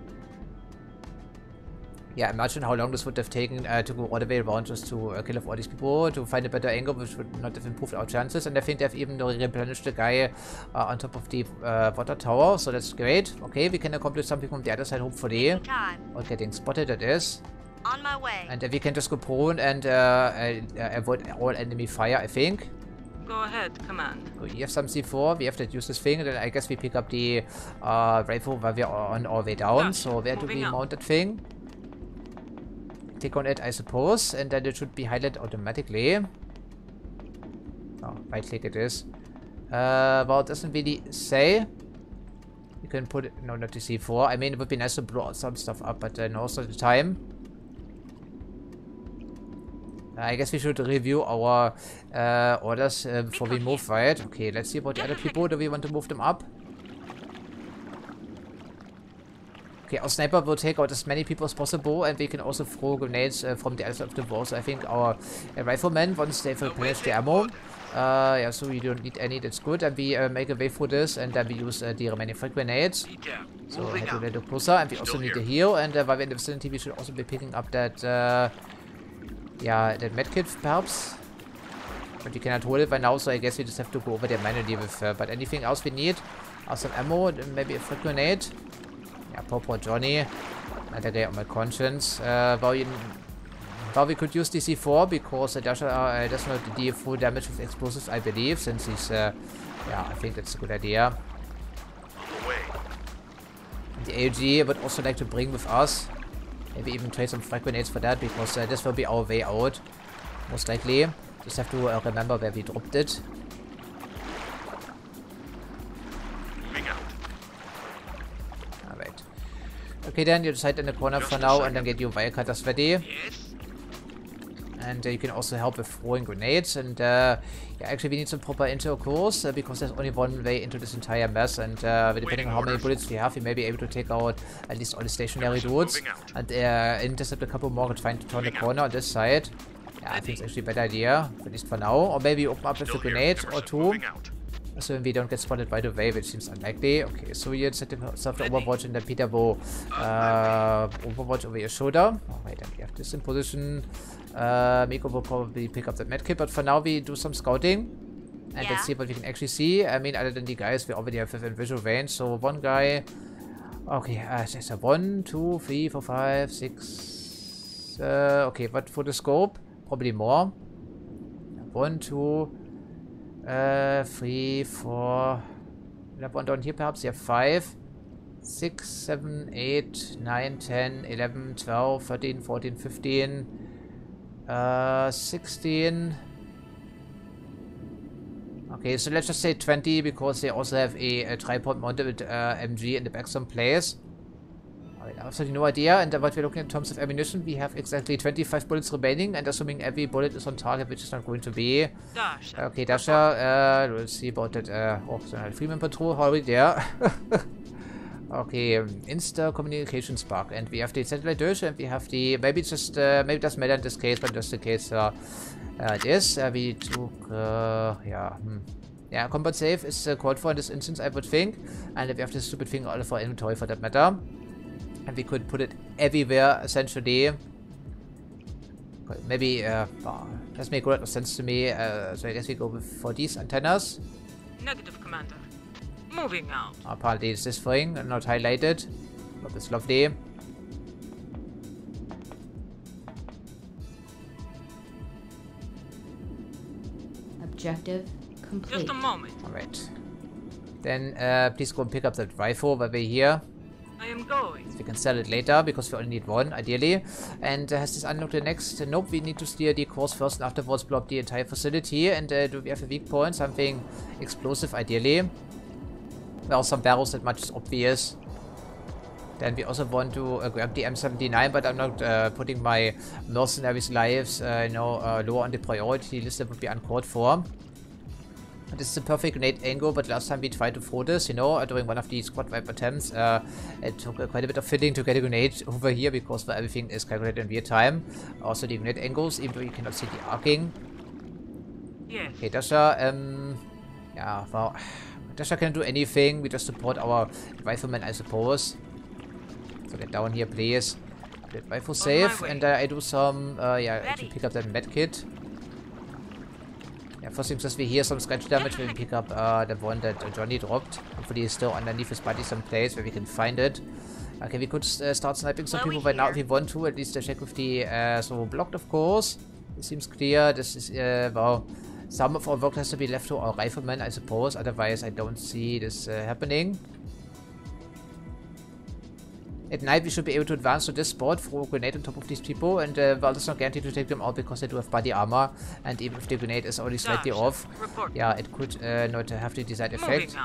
Yeah, imagine how long this would have taken to go all the way around just to kill off all these people, to find a better angle, which would not have improved our chances. And I think they've even replenished the guy on top of the water tower, so that's great. Okay, we can accomplish something from the other side, hopefully. Or getting spotted, it is. On my way. And we can just go prone and avoid all enemy fire, I think. Go ahead, Command. So you have some C4, we have to use this thing, and then I guess we pick up the rifle while we are on our way down. Gosh, so where do we moving mount that thing? Click on it, I suppose, and then it should be highlighted automatically. Oh, right click it is. Well, it doesn't really say. You can put it, no, not the C4. I mean, it would be nice to blow some stuff up, but most of the time. I guess we should review our orders before we move, right? Okay, let's see about the other people. Do we want to move them up? Okay, our sniper will take out as many people as possible, and we can also throw grenades from the other side of the wall. So I think our riflemen, once they've replenished the ammo, yeah, so we don't need any, that's good. And we make a way through this, and then we use the remaining frag grenades. So head a little closer, and we also need a heal. And while we're in the vicinity, we should also be picking up that, yeah, that medkit, perhaps. But you cannot hold it by now, so I guess we just have to go over there manually with, but anything else we need? Some ammo, maybe a frag grenade. Yeah, poor Johnny. Another day on my conscience. Well, we could use the C4 because Dasha does not deal full damage with explosives, I believe, since he's, yeah, I think that's a good idea. The AOG would also like to bring with us. Maybe even trade some frag grenades for that, because this will be our way out, most likely. Just have to remember where we dropped it. Okay, then you just hide in the corner for now, and then get your wirecutters ready. Yes. And you can also help with throwing grenades. And yeah, actually we need some proper intel, of course, because there's only one way into this entire mess. And depending on how many bullets we have, we may be able to take out at least all the stationary dudes. And intercept a couple more and try to turn the corner on this side. Yeah, I think it's actually a better idea, at least for now. Or maybe open up with a grenade or two. So we don't get spotted right away, which seems unlikely. Okay, so you set yourself the Overwatch, and then Peter will Overwatch over your shoulder. Alright, then we have this in position. Miko will probably pick up the medkit, but for now we do some scouting. And let's see what we can actually see. I mean, other than the guys, we already have within visual range. So one guy. Okay, there's a 1, 2, 3, 4, 5, 6. Okay, but for the scope, probably more. 1, 2. 3, 4. We have one down here, perhaps. Yeah, 5, 6, 7, 8, 9, 10, 11, 12, 13, 14, 15, 16. Okay, so let's just say 20, because they also have a tripod mounted MG in the back someplace. I have absolutely no idea. And what we're looking at in terms of ammunition, we have exactly 25 bullets remaining, and assuming every bullet is on target, which is not going to be. Dasha. Okay, Dasha, we'll see about that. Oh, so a Freeman Patrol, how are we there? Okay, Insta Communication Spark, and we have the satellite dish, and we have the, maybe it's just, maybe it doesn't matter in this case, but just in case it is, we took, yeah, yeah, combat save is called for in this instance, I would think, and we have this stupid thing all of our inventory for that matter. And we could put it everywhere, essentially. Maybe, doesn't make a lot of sense to me. So I guess we go for these antennas. Negative, Commander. Moving out. Apparently it's this thing, not highlighted. But it's lovely. Objective complete. Just a moment. Alright. Then, please go and pick up that rifle while we're here. I am going. We can sell it later, because we only need one, ideally. And has this unlocked the next? Nope, we need to steer the course first and afterwards block the entire facility. And do we have a weak point? Something explosive, ideally. Well, some barrels, that much is obvious. Then we also want to grab the M79, but I'm not putting my mercenaries' lives, lower on the priority list. That would be uncalled for. This is a perfect grenade angle, but last time we tried to throw this, during one of the squad wipe attempts, it took quite a bit of fiddling to get a grenade over here, because everything is calculated in real time. Also the grenade angles, even though you cannot see the arcing. Yes. Okay, Dasha, Yeah, well, Dasha can do anything. We just support our riflemen, I suppose. So get down here, please. Get rifle safe, and I do some, yeah, actually pick up that med kit. Yeah, first things first, we hear some scratch damage when we pick up the one that Johnny dropped. Hopefully it's still underneath his body someplace where we can find it. Okay, we could start sniping some people right now if we want to. At least check with the, so blocked, of course. It seems clear. This is, well, some of our work has to be left to our riflemen, I suppose. Otherwise, I don't see this happening. At night, we should be able to advance to this spot, throw a grenade on top of these people, and well, it's not guaranteed to take them out because they do have body armor, and even if the grenade is only slightly off, yeah, it could not have the desired effect.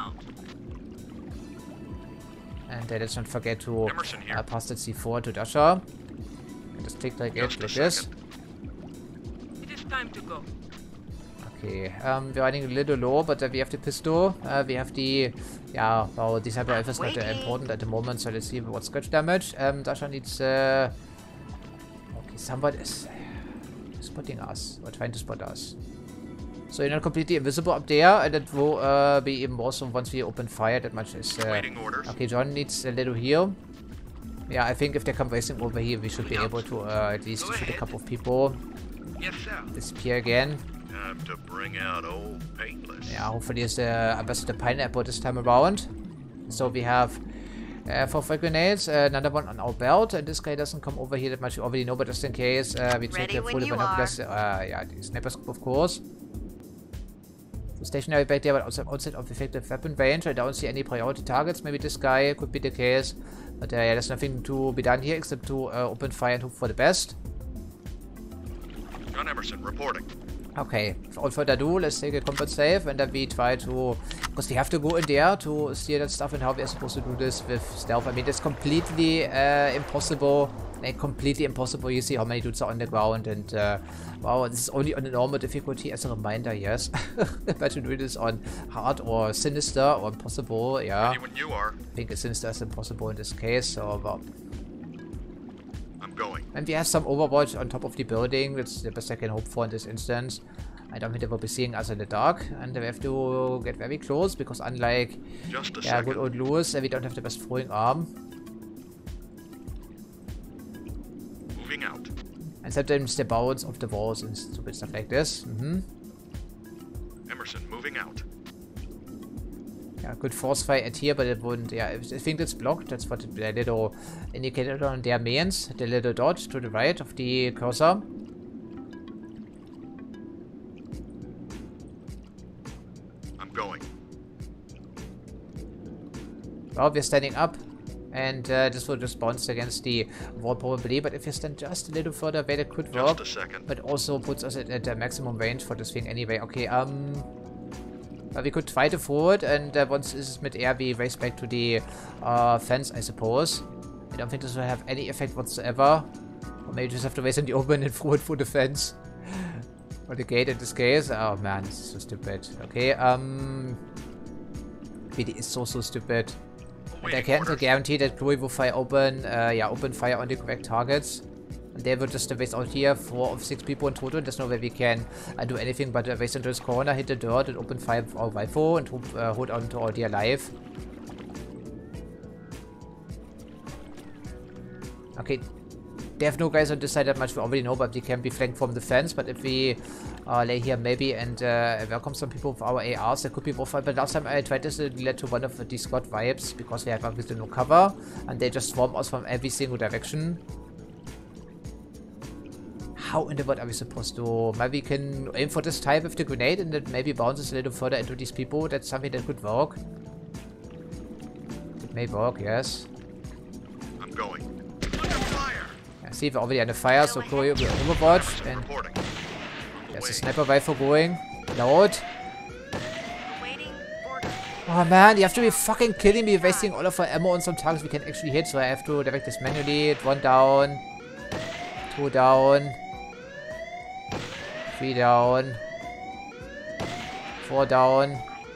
And let's not forget to pass that C4 to Dasha. Just click like it, like this. It is time to go. Okay, we're running a little low, but we have the pistol. We have the, yeah, well, the cyber rifle is not important at the moment, so let's see what scratch damage. Dasha needs, okay, somebody is spotting us, or trying to spot us. So you're not completely invisible up there, and that will be even more so once we open fire. That much is, okay, John needs a little heal. Yeah, I think if they come racing over here, we should be able to at least shoot a couple of people. Yes, sir. Disappear again. Time to bring out old paintless. Yeah, hopefully it's the Ambassador Pineapple this time around. So we have 4 frag grenades, another one on our belt, and this guy doesn't come over here that much. We already know, but just in case, we take the full binoculars. Yeah, the sniper scope, of course. So stationary back there, but outside of effective weapon range. I don't see any priority targets. Maybe this guy could be the case. But yeah, there's nothing to be done here except to open fire and hope for the best. John Emerson reporting. Okay, without further ado, let's take a combat save, and then we try to, because we have to go in there to steal that stuff, and how we are supposed to do this with stealth. I mean, it's completely impossible, like completely impossible. You see how many dudes are on the ground, and wow, this is only on a normal difficulty as a reminder, yes. Imagine doing this on hard or sinister or impossible, yeah. Ready when you are. I think it's sinister is impossible in this case, so well. Going. And we have some overwatch on top of the building. That's the best I can hope for in this instance. I don't think they will be seeing us in the dark, and we have to get very close because unlike good old Lewis, we don't have the best throwing arm. Moving out. And sometimes the bounce of the walls and stupid stuff like this. Emerson moving out. Yeah, good force fire at here, but it wouldn't. Yeah, I think it's blocked. That's what the little indicator on there means. The little dot to the right of the cursor. I'm going. Well, we're standing up, and this will just bounce against the wall probably. But if you stand just a little further away, that could work. Just a second. But also puts us at the maximum range for this thing anyway. Okay, we could try to forward, and once this is mid-air, we race back to the fence, I suppose. I don't think this will have any effect whatsoever. Or maybe just have to race in the open and forward through the fence. Or the gate in this case. Oh man, this is so stupid. Okay, BD is so stupid. And I can't guarantee that Chloe will fire open, open fire on the correct targets. They will just race out here, 4 of 6 people in total. There's no way we can do anything but race into this corner, hit the dirt, and open fire with our rifle and hold on to our dear life. Okay, they have no guys on this side that much. We already know, but we can be flanked from the fence. But if we lay here maybe and welcome some people with our ARs, there could be more fun. But last time I tried this, it led to one of these squad vibes because we have obviously no cover and they just swarm us from every single direction. How in the world are we supposed to? Maybe we can aim for this type with the grenade and it maybe bounces a little further into these people. That's something that could work. It may work, yes. I'm going. Under fire. Yeah, see, we're already under fire, so Chloe will overwatch. And there's a sniper rifle going. Loud. Oh man, you have to be fucking kidding me, wasting all of our ammo on some targets we can actually hit. So I have to direct this manually. 1 down. 2 down. 3 down. 4 down.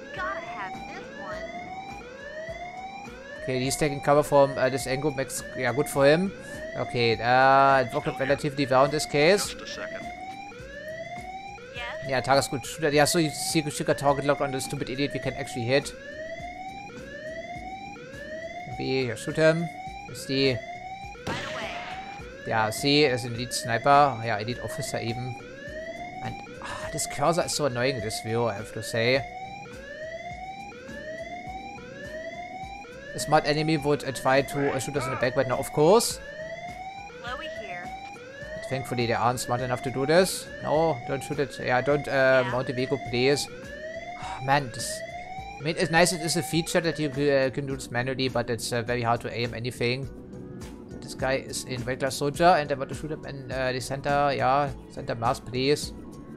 Okay, he's taking cover from this angle. Makes, yeah, good for him. Okay, it worked out relatively well in this case. Just a second. Yes? Yeah, target's good shooter. Yeah, so you see a target locked on the stupid idiot we can actually hit. Maybe shoot him. See. Yeah, see, as an elite sniper. Yeah, elite officer even. And this cursor is so annoying in this view, I have to say. A smart enemy would try to shoot us in the back, but no, of course. Thankfully, they aren't smart enough to do this. No, don't shoot it. Yeah, don't mount the vehicle, please. Oh, man, this... I mean, it's nice. It is a feature that you can do this manually, but it's very hard to aim anything. This guy is in regular soldier, and I want to shoot him in the center. Yeah, center mass, please.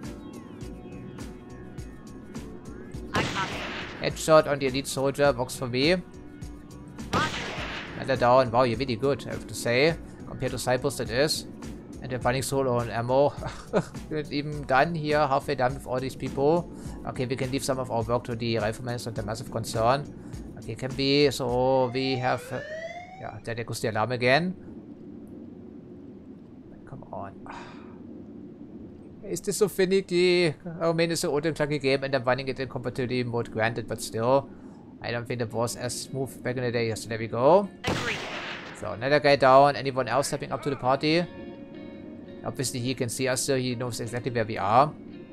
Headshot on the elite soldier works for me. And they're down. Wow, you're really good, I have to say. Compared to Cyprus, that is. And they're running solo on ammo. We're not even done here, halfway done with all these people. Okay, we can leave some of our work to the riflemen, it's not a massive concern. Okay, can we... So, we have... yeah, there goes the alarm again. Come on. Is this so finicky? Oh man, it's an old and chunky game and I'm running it in compatibility mode, granted, but still. I don't think it was as smooth back in the day. So there we go. So, another guy down. Anyone else stepping up to the party? Obviously, he can see us, so he knows exactly where we are.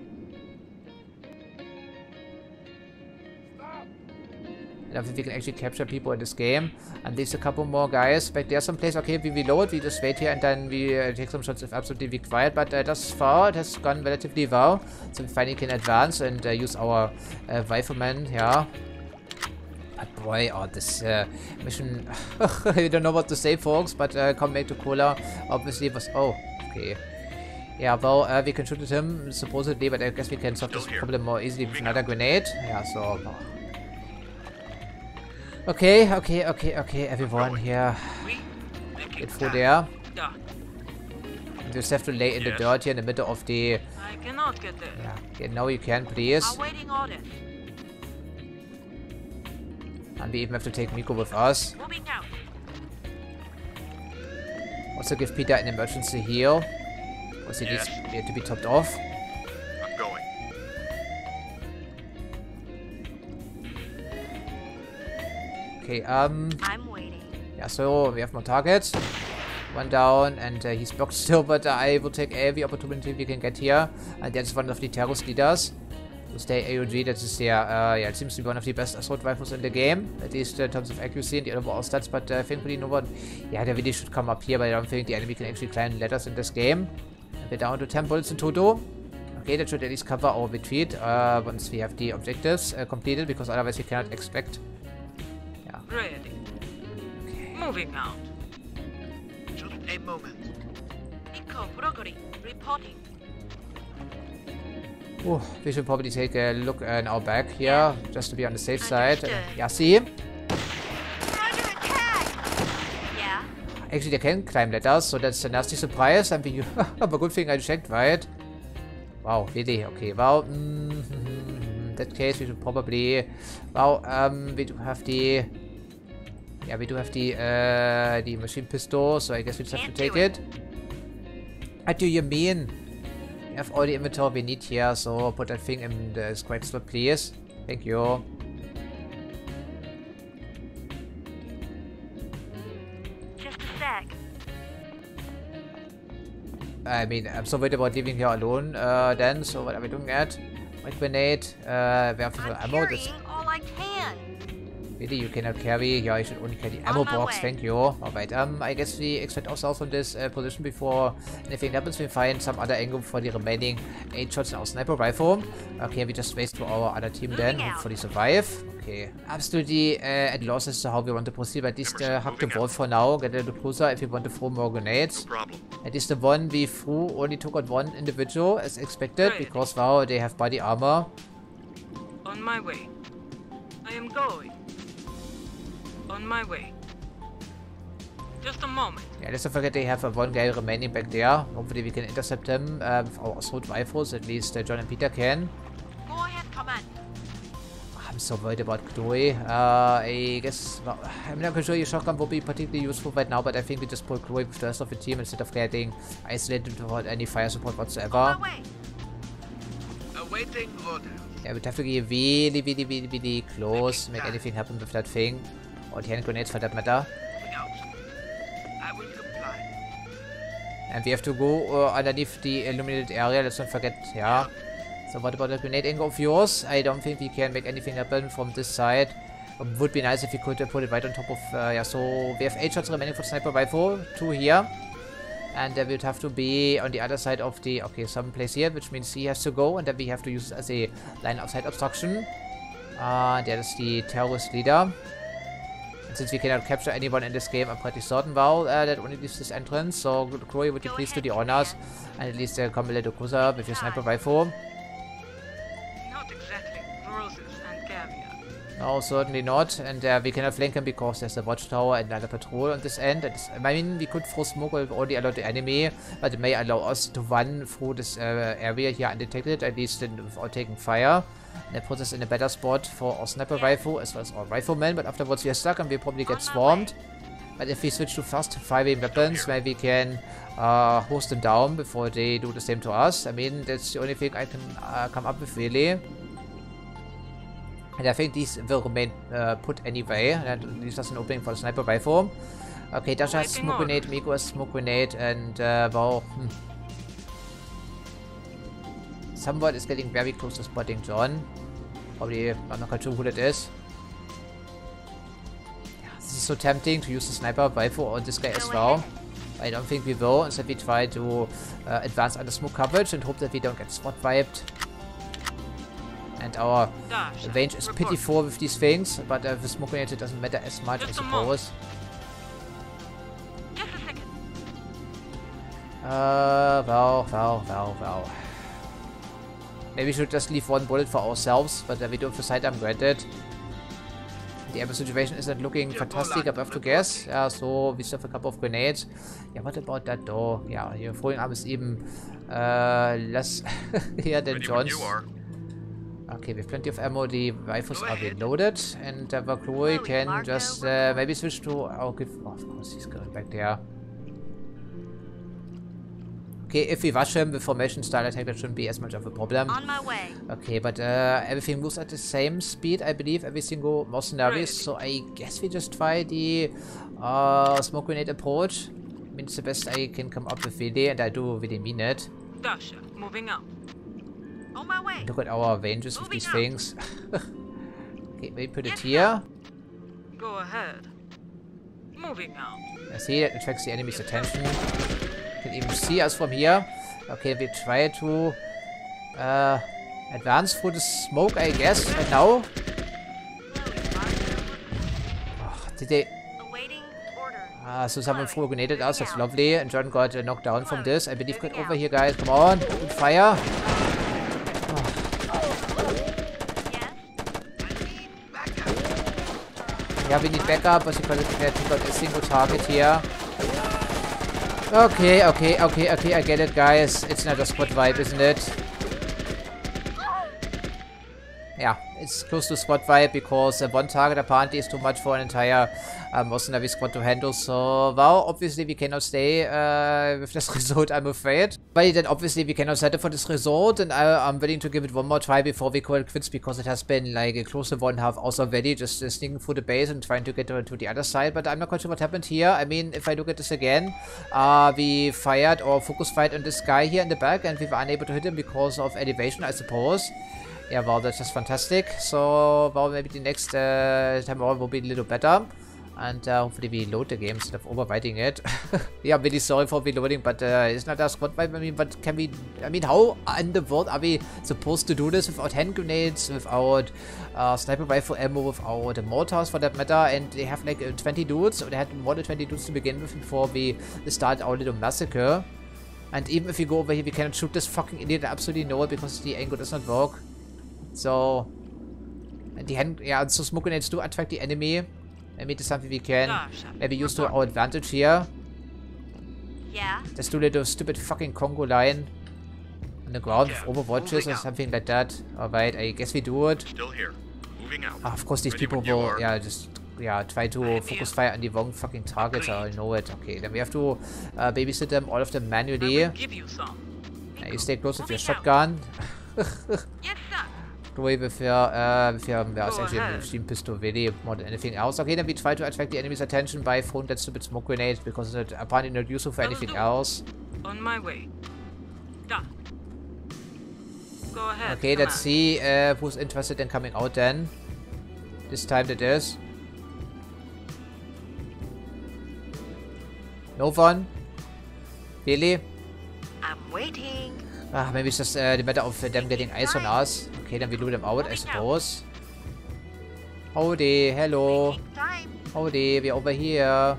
And I think we can actually capture people in this game. And there's a couple more guys back there someplace. Okay, we reload, we just wait here and then we take some shots if absolutely required. But thus far, it has gone relatively well. So we finally can advance and use our riflemen, yeah. But boy, oh, this mission... I don't know what to say, folks, but come back to Kola obviously was... Oh, okay. Yeah, well, we can shoot at him, supposedly, but I guess we can solve this problem more easily with another grenade. Yeah, so... Okay, everyone here. Get through there. You just have to lay in the dirt here in the middle of the... I cannot get there. Yeah, now you can, please. Awaiting order. And we even have to take Miko with us. Moving out. Also give Peter an emergency heal. Because he needs to be topped off. I'm going. Okay, I'm waiting. yeah, so we have more targets. One down, and he's blocked still, but I will take every opportunity we can get here. And that's one of the terrorist leaders. Stay AOG, that is yeah, it seems to be one of the best assault rifles in the game, at least in terms of accuracy and the overall stats, but thankfully no one, yeah, they really should come up here, but I don't think the enemy can actually climb ladders in this game. And we're down to 10 bullets in total. Okay, that should at least cover our retreat once we have the objectives completed, because otherwise we cannot expect. Yeah. Ready. Okay. Moving out. Just a moment. Eco Broccoli reporting. Oh, we should probably take a look in our back here, just to be on the safe side. Understood. Yeah, see? Under attack. Yeah. Actually, they can climb ladders, so that's a nasty surprise. I mean, but good thing I checked, right? Wow, really? Okay, well, in that case, we should probably... Well, we do have the... Yeah, we do have the machine pistol, so I guess we just have to take it. What do you mean? We have all the inventory we need here, so put that thing in the squad slot, please. Thank you. Just a sec. I mean, I'm so worried about leaving here alone then, so what are we doing at? White grenade, we have some ammo. That's... all I can. Really, you cannot carry? Yeah, you should only carry the ammo box, thank you. Alright, I guess we extract ourselves from this position before anything happens. We find some other angle for the remaining 8 shots in our sniper rifle. Okay, we just race to our other team then, hopefully survive. Okay, absolutely at loss as to how we want to proceed, but at least hug the wall for now, get a little closer if we want to throw more grenades. No problem. At least the one we threw only took out one individual as expected, because wow, they have body armor. On my way. I am going. On my way. Just a moment. Yeah, let's not forget they have one guy remaining back there. Hopefully we can intercept him with our assault rifles. At least John and Peter can. Go ahead, command. I'm so worried about Chloe. I guess... Well, I'm not quite sure your shotgun will be particularly useful right now, but I think we just pull Chloe with the rest of the team instead of getting isolated without any fire support whatsoever. On my way. Awaiting orders. Yeah, we'd have to get really close to make anything happen with that thing. Or the hand grenades for that matter. Moving out. I will comply. And we have to go underneath the illuminated area. Let's not forget, yeah. So what about the grenade angle of yours? I don't think we can make anything happen from this side. Would be nice if we could put it right on top of, yeah, so we have 8 shots remaining for sniper rifle, 2 here. And we would have to be on the other side of the, okay, someplace here, which means he has to go, and then we have to use it as a line of sight obstruction. That is the terrorist leader. And since we cannot capture anyone in this game, I'm pretty certain, well, that only leaves this entrance. So, Chloe, would you please do the honors and at least come a little closer with your sniper rifle? Not exactly roses and caviar. No, certainly not. And we cannot flank him because there's a watchtower and another patrol on this end. I mean, we could throw smoke with all the alert the enemy, but it may allow us to run through this area here undetected, at least without taking fire. And that puts us in a better spot for our sniper rifle as well as our riflemen, but afterwards we are stuck and we'll probably get swarmed. But if we switch to fast firing weapons, maybe we can hose them down before they do the same to us. I mean, that's the only thing I can come up with, really. And I think these will remain put anyway. And that leaves us an opening for the sniper rifle. Okay, Dasha has smoke grenade, Miko has smoke grenade, and well... Someone is getting very close to spotting John. Probably, I'm not quite sure who that is. Yeah, this is so tempting to use the sniper rifle on this guy as well. I don't think we will. Instead, we try to advance under smoke coverage and hope that we don't get spot wiped. And our range is pitiful with these things, but with smoke grenades it doesn't matter as much, I suppose. Just a second. Well. Maybe we should just leave one bullet for ourselves, but we do have a sidearm granted. The ammo situation isn't looking fantastic, I have to guess. Yeah, so we still have a couple of grenades. Yeah, what about that door? Yeah, your throwing arm is even less here than John's. Okay, we have plenty of ammo. The rifles are reloaded, and Chloe can just maybe switch to. Okay, oh, of course he's going back there. Okay, if we rush him with formation style attack, that shouldn't be as much of a problem. On my way. Okay, but everything moves at the same speed, I believe. Every single mercenaries. So I guess we just try the smoke grenade approach. I mean, it's the best I can come up with, really, and I do really mean it. Dasha, moving out. On my way. Look at our ranges with these things. Okay, maybe put it here. Go ahead. Moving out. I see that attracts the enemy's attention. Can even see us from here. Okay, we try to advance through the smoke, I guess, right now. Oh, did they... so someone threw a grenade at us, that's lovely. And John got knocked down from this. I believe, get over here, guys. Come on, open fire. Yeah, we need backup, but you can take out a single target here. Okay, I get it, guys. It's not a squad vibe, isn't it? Yeah, it's close to squad vibe because one target apparently is too much for an entire mercenary squad to handle. So, well, obviously we cannot stay with this result, I'm afraid. But then obviously we cannot settle for this result, and I'm willing to give it one more try before we call it quits, because it has been like a close to 1.5 hours already, just sneaking through the base and trying to get to the other side. But I'm not quite sure what happened here. I mean, if I look at this again, we fired or focus fired on this guy here in the back, and we were unable to hit him because of elevation, I suppose. Yeah, well, that's just fantastic. So, well, maybe the next time around will be a little better. And hopefully we load the game instead of overwriting it. Yeah, I'm really sorry for reloading, but it's not a squad vibe. I mean, but can we... I mean, how in the world are we supposed to do this without hand grenades, without sniper rifle ammo, without the mortars for that matter? And they have like 20 dudes, or they had more than 20 dudes to begin with before we start our little massacre. And even if we go over here, we cannot shoot this fucking idiot. I absolutely know it, because the angle does not work. So, and the hand, yeah, so smoke grenades do attract the enemy. Maybe it's something we can maybe use to our advantage here. Yeah. Let's do a little stupid fucking Congo line on the ground with overwatches or something like that. Alright, I guess we do it. Still here. Moving out. Of course, these people will, yeah, just, yeah, try to focus fire on the wrong fucking targets. I know it. Okay, then we have to babysit them, all of them manually. Give you some. Yeah, you stay close with your shotgun. Yes, sir. Chloe with your it's actually a machine pistol really more than anything else. Okay, then we try to attract the enemy's attention by throwing that stupid smoke grenade because it's apparently not useful for anything else. On my way. Da. Go ahead. Okay, let's see who's interested in coming out then. This time it is. No one? Really? I'm waiting. Ah, maybe it's just the matter of them getting eyes on us. Okay, then we lure them out, I suppose. Howdy, hello. Time. Howdy, we're over here.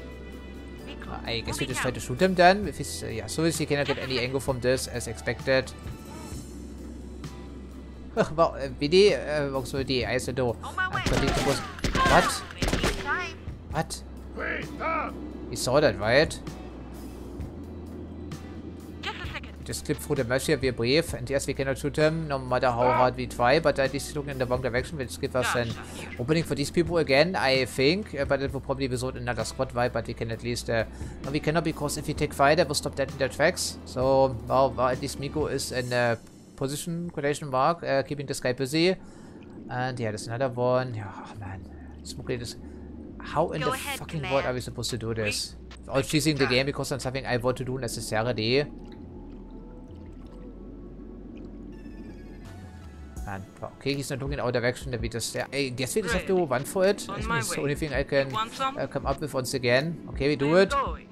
I guess we just try to shoot him then. With his, yeah, so he cannot get any angle from this as expected. Well, really? Also the eyes do. What? What? You saw that, right? Just clip through the mesh here, we're brave, and yes, we cannot shoot him, no matter how hard we try, but at least looking in the wrong direction, which gives us an opening for these people again, I think, but it will probably result in another squad wipe, but we can at least, no, we cannot, because if we take fire, that will stop dead in their tracks, so, well, at least Miko is in a position, quotation mark, keeping this guy busy, and yeah, there's another one, yeah, oh, man, smoke is, how in the fucking world are we supposed to do this? Without cheesing the game, because that's something I want to do necessarily. Man, okay, he's not looking in our direction. That we just, I guess we just have to run for it. That's the only thing I can come up with once again. Okay, we do it.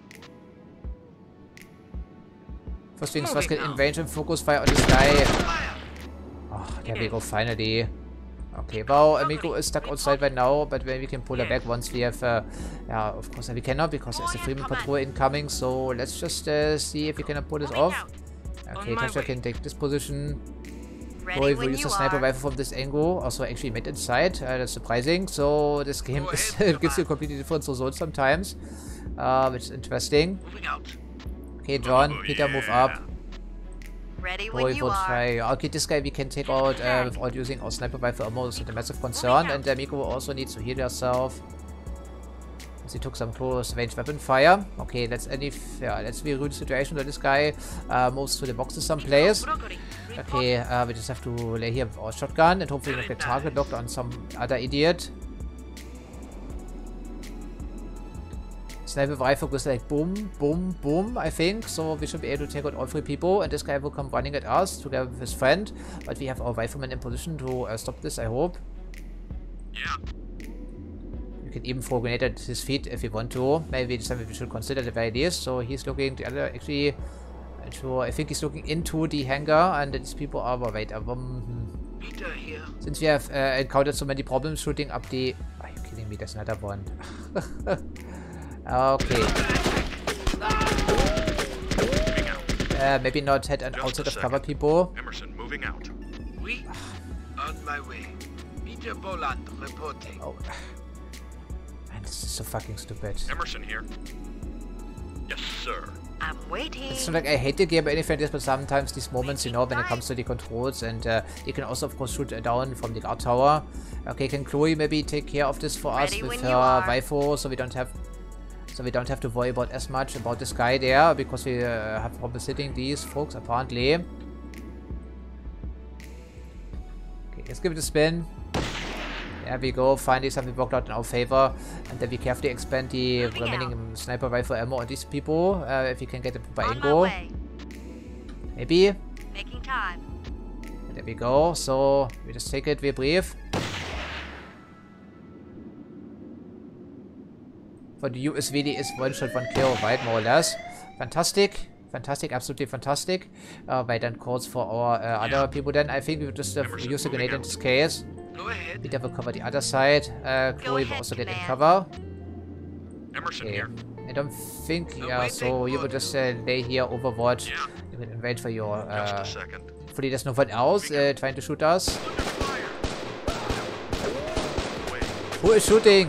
First things first, get in range and focus fire on this guy. Oh, there we go, finally. Okay, well, Amigo is stuck outside right now, but maybe we can pull her back once we have, yeah, of course we cannot because there's a Freeman patrol incoming, so let's just see if we can pull this off. Okay, Tasha can take this position. Boy, we'll use a sniper rifle from this angle, also actually made inside, that's surprising, so this game is, gives you a completely different results sometimes, which is interesting. Okay, John, Peter, move up. Boy, we'll try. Okay, this guy we can take out without using our sniper rifle ammo, so the massive concern, and Miko also needs to heal herself. She took some close range weapon fire. Okay, let's reroute the situation where this guy moves to the boxes someplace. Okay, we just have to lay here with our shotgun and hopefully not get target locked on some other idiot. Sniper rifle goes like boom, boom, boom, I think. So we should be able to take out all three people, and this guy will come running at us together with his friend. But we have our rifleman in position to stop this, I hope. Yeah. We can even throw a grenade at his feet if we want to. Maybe it's something we should consider at the very least. So he's looking the other, actually, I think he's looking into the hangar, and these people are, wait, since we have encountered so many problems shooting up the, are you kidding me, there's another one. Okay. Maybe not head and outside of cover people. Emerson moving out. Oui. On my way. Peter Boland reporting. Oh. Man, this is so fucking stupid. Emerson here. Yes, sir. I'm waiting. It's not like I hate the game or anything like this, but sometimes these moments, you know, when it comes to the controls, and you can also, of course, shoot down from the guard tower. Okay, can Chloe maybe take care of this for us with her rifle, so we don't have to worry about as much about this guy there, because we have problems hitting these folks apparently. Okay, let's give it a spin. There we go, finally something worked out in our favor, and then we carefully expand the remaining sniper rifle ammo on these people, if we can get them by angle. Maybe. Making time. There we go, so we just take it, we're brave. For the US really is one shot, one kill, right, more or less. Fantastic. Fantastic, absolutely fantastic. Right, then calls for our other people then. I think we will just use the grenade in this case. Peter will cover the other side. Chloe will also get in cover. Emerson here. I don't think, yeah, so you will just lay here, overwatch. You can wait for your, hopefully there's no one else trying to shoot us. Who is shooting?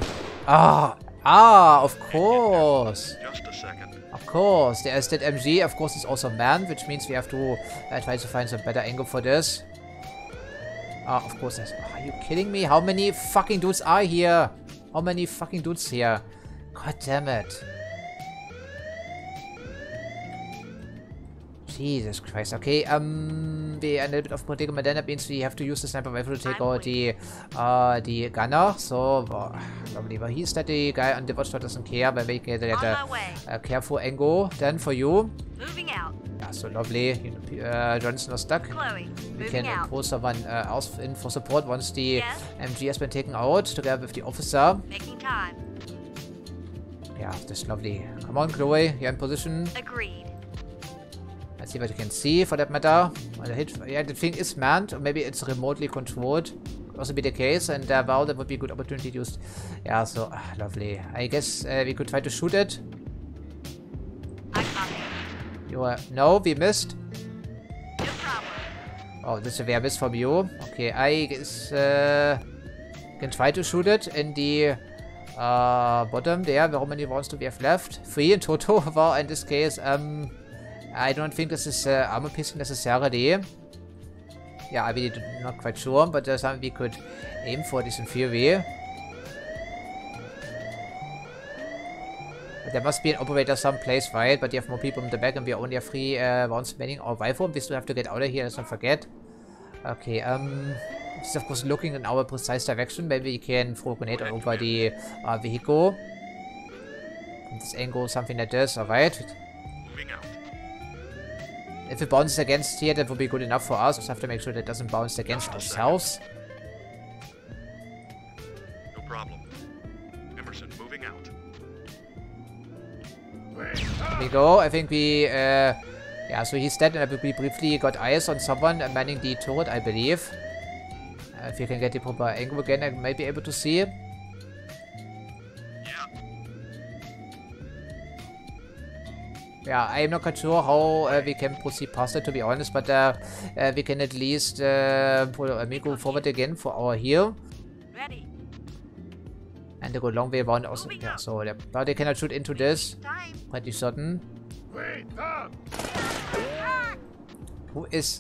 Of course. Just a second. Of course, there is that MG. Of course, it's also manned, which means we have to try to find some better angle for this. Of course, there's... Are you kidding me? How many fucking dudes are here? How many fucking dudes here? God damn it. Jesus Christ. Okay, we are a little bit of predicament then. That means we have to use the sniper rifle to take out the gunner. So, lovely. But he's that the guy on the watchtower doesn't care, but we get a careful angle then for you. Moving out. Yeah, so lovely. You know, Johnson is stuck. Chloe, We can pull someone else in for support once the MG has been taken out, together with the officer. Making time. Yeah, that's lovely. Come on, Chloe. You're in position. Agreed. Let's see what you can see, for that matter. Yeah, the thing is manned, or maybe it's remotely controlled. Could also be the case, and well, that would be a good opportunity to use. Yeah, so, lovely. I guess we could try to shoot it. I copy. No, we missed. No problem. Oh, that's a rare miss from you. Okay, I guess can try to shoot it in the bottom there. How many rounds do we have left? 3 in total. Well, in this case, I don't think this is armor piercing necessarily. Yeah, I really not quite sure, but there's something we could aim for this in theory. But there must be an operator someplace, right? But you have more people in the back, and we only have 3 rounds remaining. Our rifle, we still have to get out of here, let's not forget. Okay, this is of course looking in our precise direction. Maybe we can throw a grenade over the vehicle. From this angle, something like this, alright. Moving out. If it bounces against here, that would be good enough for us. Just have to make sure that it doesn't bounce against ourselves. No problem. Emerson, moving out. There we go. I think we, yeah, so he's dead, and we briefly got eyes on someone manning the turret, I believe. If you can get the proper angle again, I might be able to see. Yeah, I'm not quite sure how we can proceed past it, to be honest, but we can at least pull Amigo forward again for our heal. Ready. And they go a long way around also. Yeah, so now they cannot shoot into this. Time. Pretty certain. Wait up! Who is...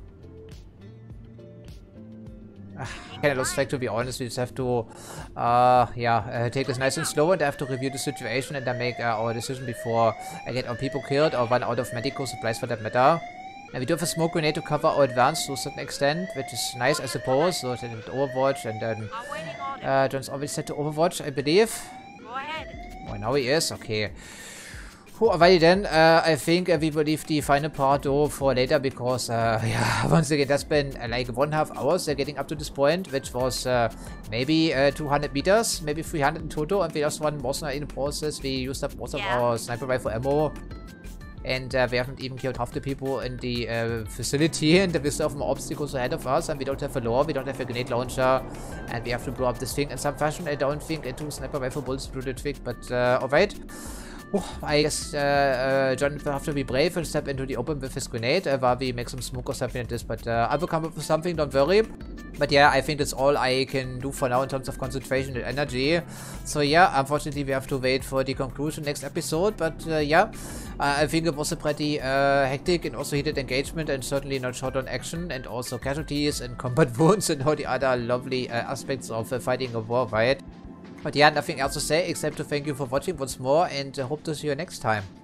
Kind of lost track, to be honest. We just have to take this nice and slow, and I have to review the situation and then make our decision before I get our people killed or run out of medical supplies, for that matter. And we do have a smoke grenade to cover our advance to a certain extent, which is nice, I suppose. So it's with Overwatch, and then John's already set to Overwatch, I believe. Go ahead. Oh, now he is. Okay. Alrighty then, I think we will leave the final part though for later, because yeah, once again that's been like 1.5 hours getting up to this point, which was maybe 200 meters, maybe 300 in total, and we lost one mercenary in the process. We used up most of our sniper rifle ammo, and we haven't even killed half the people in the facility, and we still have more obstacles ahead of us, and we don't have a lore, we don't have a grenade launcher, and we have to blow up this thing in some fashion. I don't think 2 sniper rifle bullets do the trick, but alright. I guess John will have to be brave and step into the open with his grenade while we make some smoke or something like this, but I will come up with something, don't worry. But yeah, I think that's all I can do for now in terms of concentration and energy. So yeah, unfortunately we have to wait for the conclusion next episode, but yeah, I think it was a pretty hectic and also heated engagement, and certainly not short on action, and also casualties and combat wounds and all the other lovely aspects of fighting a war, right? But yeah, nothing else to say except to thank you for watching once more, and hope to see you next time.